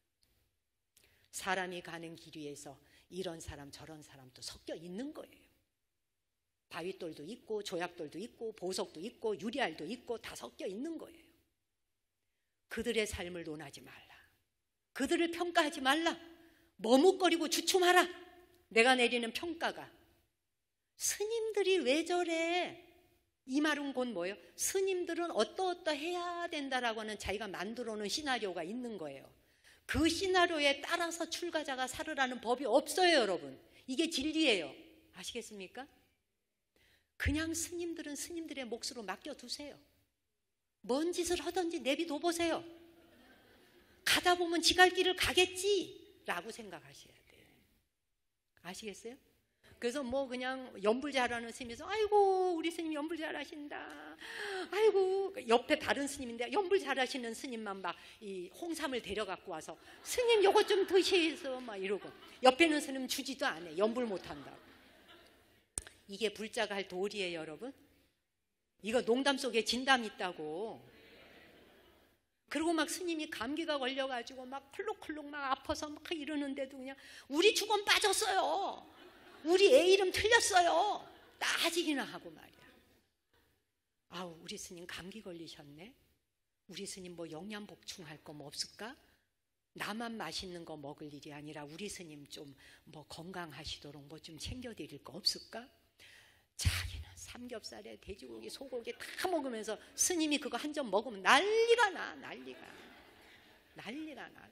사람이 가는 길 위에서 이런 사람 저런 사람도 섞여 있는 거예요. 바위돌도 있고 조약돌도 있고 보석도 있고 유리알도 있고 다 섞여 있는 거예요. 그들의 삶을 논하지 말라. 그들을 평가하지 말라. 머뭇거리고 주춤하라. 내가 내리는 평가가 스님들이 왜 저래? 이 말은 곧 뭐예요? 스님들은 어떠어떠 해야 된다라고 하는 자기가 만들어 놓은 시나리오가 있는 거예요. 그 시나리오에 따라서 출가자가 살으라는 법이 없어요, 여러분. 이게 진리예요. 아시겠습니까? 그냥 스님들은 스님들의 몫으로 맡겨두세요. 뭔 짓을 하든지 내비둬 보세요. 가다 보면 지 갈 길을 가겠지 라고 생각하셔야 돼요. 아시겠어요? 그래서 뭐 그냥 연불 잘하는 스님에서 아이고 우리 스님 연불 잘하신다, 아이고 옆에 다른 스님인데 연불 잘하시는 스님만 막 이 홍삼을 데려갖고 와서 스님 요거 좀 드시소 막 이러고, 옆에는 스님 주지도 않아. 연불 못한다고. 이게 불자가 할 도리예요, 여러분. 이거 농담 속에 진담 있다고. 그리고 막 스님이 감기가 걸려가지고 막 콜록콜록 막 아파서 막 이러는데도 그냥 우리 축원 빠졌어요, 우리 애 이름 틀렸어요, 따지기나 하고 말이야. 아우 우리 스님 감기 걸리셨네. 우리 스님 뭐 영양 복충할 거 뭐 없을까? 나만 맛있는 거 먹을 일이 아니라 우리 스님 좀 뭐 건강하시도록 뭐 좀 챙겨드릴 거 없을까? 자기는 삼겹살에 돼지고기 소고기 다 먹으면서 스님이 그거 한 점 먹으면 난리가 나. 난리가 난리가 나.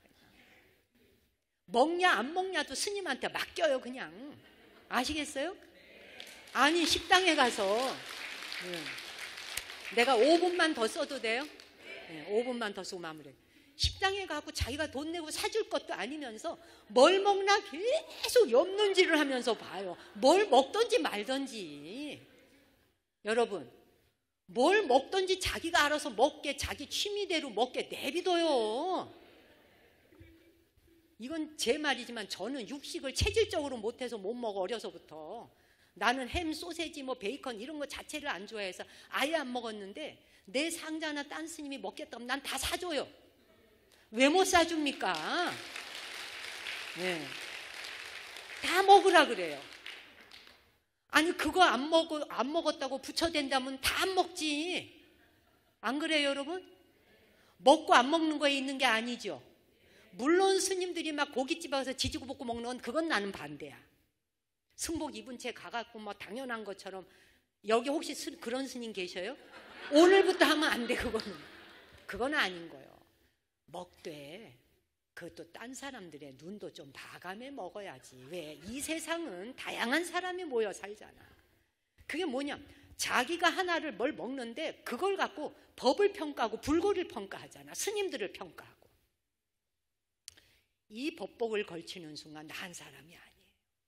먹냐 안 먹냐도 스님한테 맡겨요 그냥. 아시겠어요? 아니 식당에 가서 네. 내가 오 분만 더 써도 돼요? 네, 오 분만 더 쓰고 마무리. 식당에 가고 자기가 돈 내고 사줄 것도 아니면서 뭘 먹나 계속 엽는지를 하면서 봐요. 뭘 먹던지 말던지. 여러분 뭘 먹던지 자기가 알아서 먹게, 자기 취미대로 먹게 내비둬요. 이건 제 말이지만 저는 육식을 체질적으로 못해서 못 먹어. 어려서부터 나는 햄, 소세지, 뭐 베이컨 이런 거 자체를 안 좋아해서 아예 안 먹었는데 내 상자나 딴 스님이 먹겠다면 난 다 사줘요. 왜 못 사줍니까? 네. 다 먹으라 그래요. 아니 그거 안 먹어 안 먹었다고 부처된다면 다 안 먹지. 안 그래요, 여러분? 먹고 안 먹는 거에 있는 게 아니죠. 물론 스님들이 막 고깃집에 가서 지지고 볶고 먹는 건 그건 나는 반대야. 승복 입은 채 가갖고 뭐 당연한 것처럼. 여기 혹시 스, 그런 스님 계셔요? 오늘부터 하면 안 돼. 그거는 그건 아닌 거예요. 먹되 그것도 딴 사람들의 눈도 좀 봐가며 먹어야지. 왜? 이 세상은 다양한 사람이 모여 살잖아. 그게 뭐냐, 자기가 하나를 뭘 먹는데 그걸 갖고 법을 평가하고 불고를 평가하잖아. 스님들을 평가하고. 이 법복을 걸치는 순간 나 한 사람이 아니에요.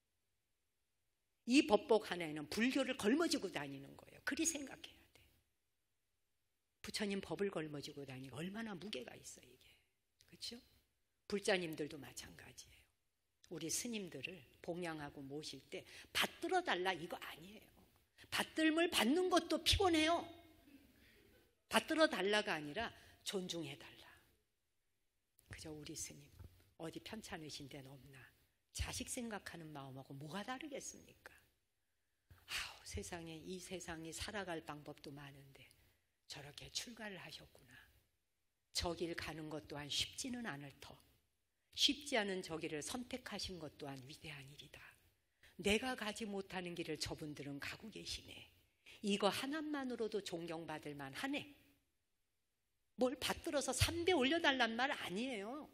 이 법복 하나에는 불교를 걸머지고 다니는 거예요. 그리 생각해야 돼. 부처님 법을 걸머지고 다니고 얼마나 무게가 있어 이게. 그렇죠? 불자님들도 마찬가지예요. 우리 스님들을 봉양하고 모실 때 받들어 달라 이거 아니에요. 받들물 받는 것도 피곤해요. 받들어 달라가 아니라 존중해 달라. 그저 우리 스님 어디 편찮으신 데는 없나. 자식 생각하는 마음하고 뭐가 다르겠습니까? 아우, 세상에 이 세상이 살아갈 방법도 많은데 저렇게 출가를 하셨구나. 저 길 가는 것 또한 쉽지는 않을 터. 쉽지 않은 저 길을 선택하신 것 또한 위대한 일이다. 내가 가지 못하는 길을 저분들은 가고 계시네. 이거 하나만으로도 존경받을 만하네. 뭘 받들어서 삼배 올려달란 말 아니에요.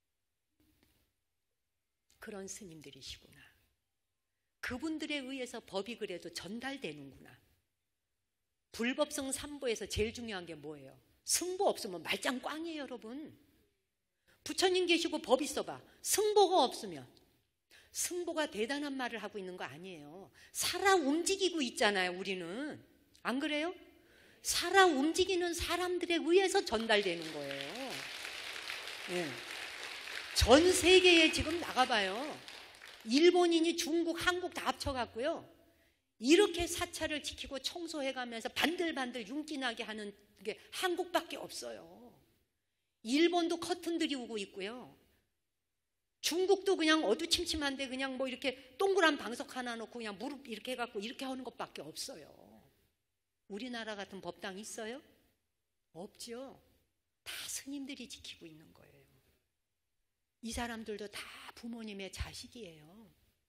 그런 스님들이시구나. 그분들에 의해서 법이 그래도 전달되는구나. 불법성 삼보에서 제일 중요한 게 뭐예요? 승보 없으면 말짱 꽝이에요, 여러분. 부처님 계시고 법 있어봐. 승보가 없으면. 승보가 대단한 말을 하고 있는 거 아니에요. 살아 움직이고 있잖아요, 우리는. 안 그래요? 살아 움직이는 사람들에 의해서 전달되는 거예요. 예. 전 세계에 지금 나가봐요. 일본인이 중국, 한국 다 합쳐갖고요. 이렇게 사찰을 지키고 청소해가면서 반들반들 윤기나게 하는 게 한국밖에 없어요. 일본도 커튼 들이우고 있고요. 중국도 그냥 어두침침한데 그냥 뭐 이렇게 동그란 방석 하나 놓고 그냥 무릎 이렇게 해갖고 이렇게 하는 것밖에 없어요. 우리나라 같은 법당 있어요? 없죠. 다 스님들이 지키고 있는 거예요. 이 사람들도 다 부모님의 자식이에요.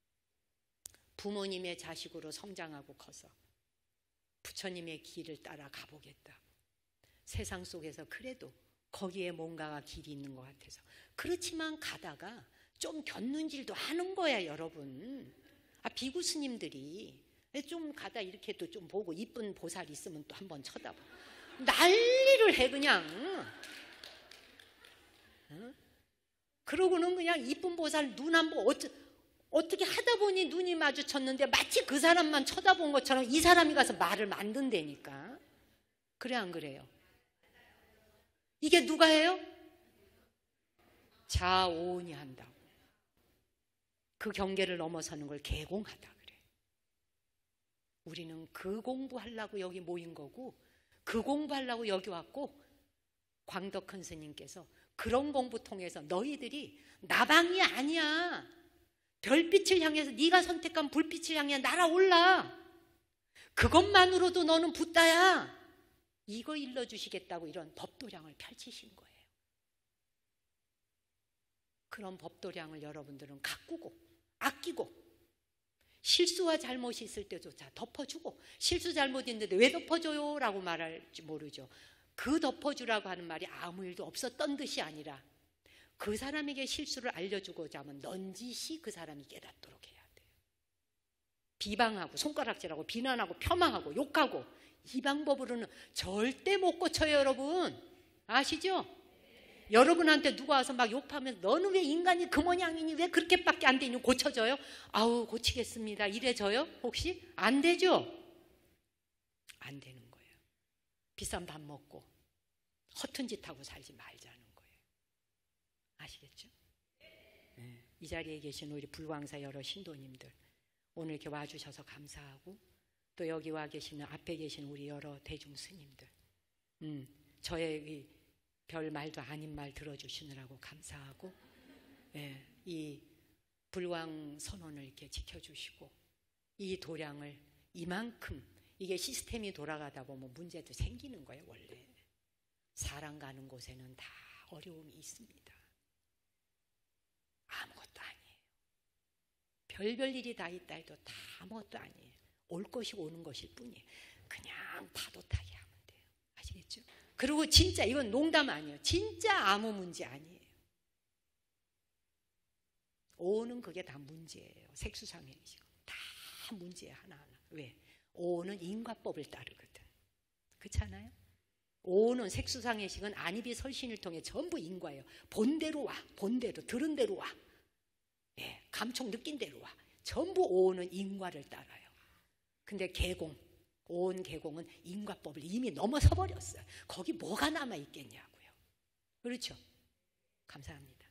부모님의 자식으로 성장하고 커서 부처님의 길을 따라 가보겠다. 세상 속에서 그래도 거기에 뭔가가 길이 있는 것 같아서. 그렇지만 가다가 좀 견눈질도 하는 거야, 여러분. 아, 비구 스님들이 좀 가다 이렇게 또 좀 보고 이쁜 보살 있으면 또 한번 쳐다봐. 난리를 해 그냥. 어? 그러고는 그냥 이쁜 보살 눈 한 번 어쩌, 어떻게 하다 보니 눈이 마주쳤는데 마치 그 사람만 쳐다본 것처럼 이 사람이 가서 말을 만든다니까. 그래 안 그래요? 이게 누가 해요? 자오온이 한다고. 그 경계를 넘어서는 걸 개공하다 그래. 우리는 그 공부하려고 여기 모인 거고 그 공부하려고 여기 왔고 광덕큰 스님께서 그런 공부 통해서 너희들이 나방이 아니야. 별빛을 향해서 네가 선택한 불빛을 향해 날아올라. 그것만으로도 너는 붓다야. 이거 일러주시겠다고 이런 법도량을 펼치신 거예요. 그런 법도량을 여러분들은 가꾸고 아끼고 실수와 잘못이 있을 때조차 덮어주고 실수 잘못 있는데 왜 덮어줘요? 라고 말할지 모르죠. 그 덮어주라고 하는 말이 아무 일도 없었던 듯이 아니라 그 사람에게 실수를 알려주고자 하면 넌지시 그 사람이 깨닫도록 해야 돼요. 비방하고 손가락질하고 비난하고 폄하하고 욕하고 이 방법으로는 절대 못 고쳐요, 여러분. 아시죠? 여러분한테 누가 와서 막 욕하면서 너는 왜 인간이 그 모양이니 왜 그렇게밖에 안 되니 고쳐져요? 아우 고치겠습니다. 이래져요? 혹시? 안 되죠? 안 되는 거예요. 비싼 밥 먹고 허튼 짓 하고 살지 말자는 거예요. 아시겠죠? 네. 이 자리에 계신 우리 불광사 여러 신도님들 오늘 이렇게 와주셔서 감사하고 또 여기 와 계시는 앞에 계신 우리 여러 대중 스님들 음, 저의 이 별 말도 아닌 말 들어주시느라고 감사하고 예, 이 불광 선언을 이렇게 지켜주시고 이 도량을 이만큼 이게 시스템이 돌아가다 보면 문제도 생기는 거예요. 원래 사람 가는 곳에는 다 어려움이 있습니다. 아무것도 아니에요. 별별 일이 다 있다 해도 다 아무것도 아니에요. 올 것이 오는 것일 뿐이에요. 그냥 파도 타기 하면 돼요. 아시겠죠? 그리고 진짜 이건 농담 아니에요. 진짜 아무 문제 아니에요. 오는 그게 다 문제예요. 색수상의 의식은 다 문제예요. 하나하나. 왜? 오는 인과법을 따르거든. 그렇잖아요? 오는 색수상의 식은 안입이 설신을 통해 전부 인과예요. 본대로 와. 본대로. 들은 대로 와. 예, 감촉 느낀 대로 와. 전부 오는 인과를 따라요. 근데 개공, 온 개공은 인과법을 이미 넘어서 버렸어요. 거기 뭐가 남아 있겠냐고요. 그렇죠? 감사합니다.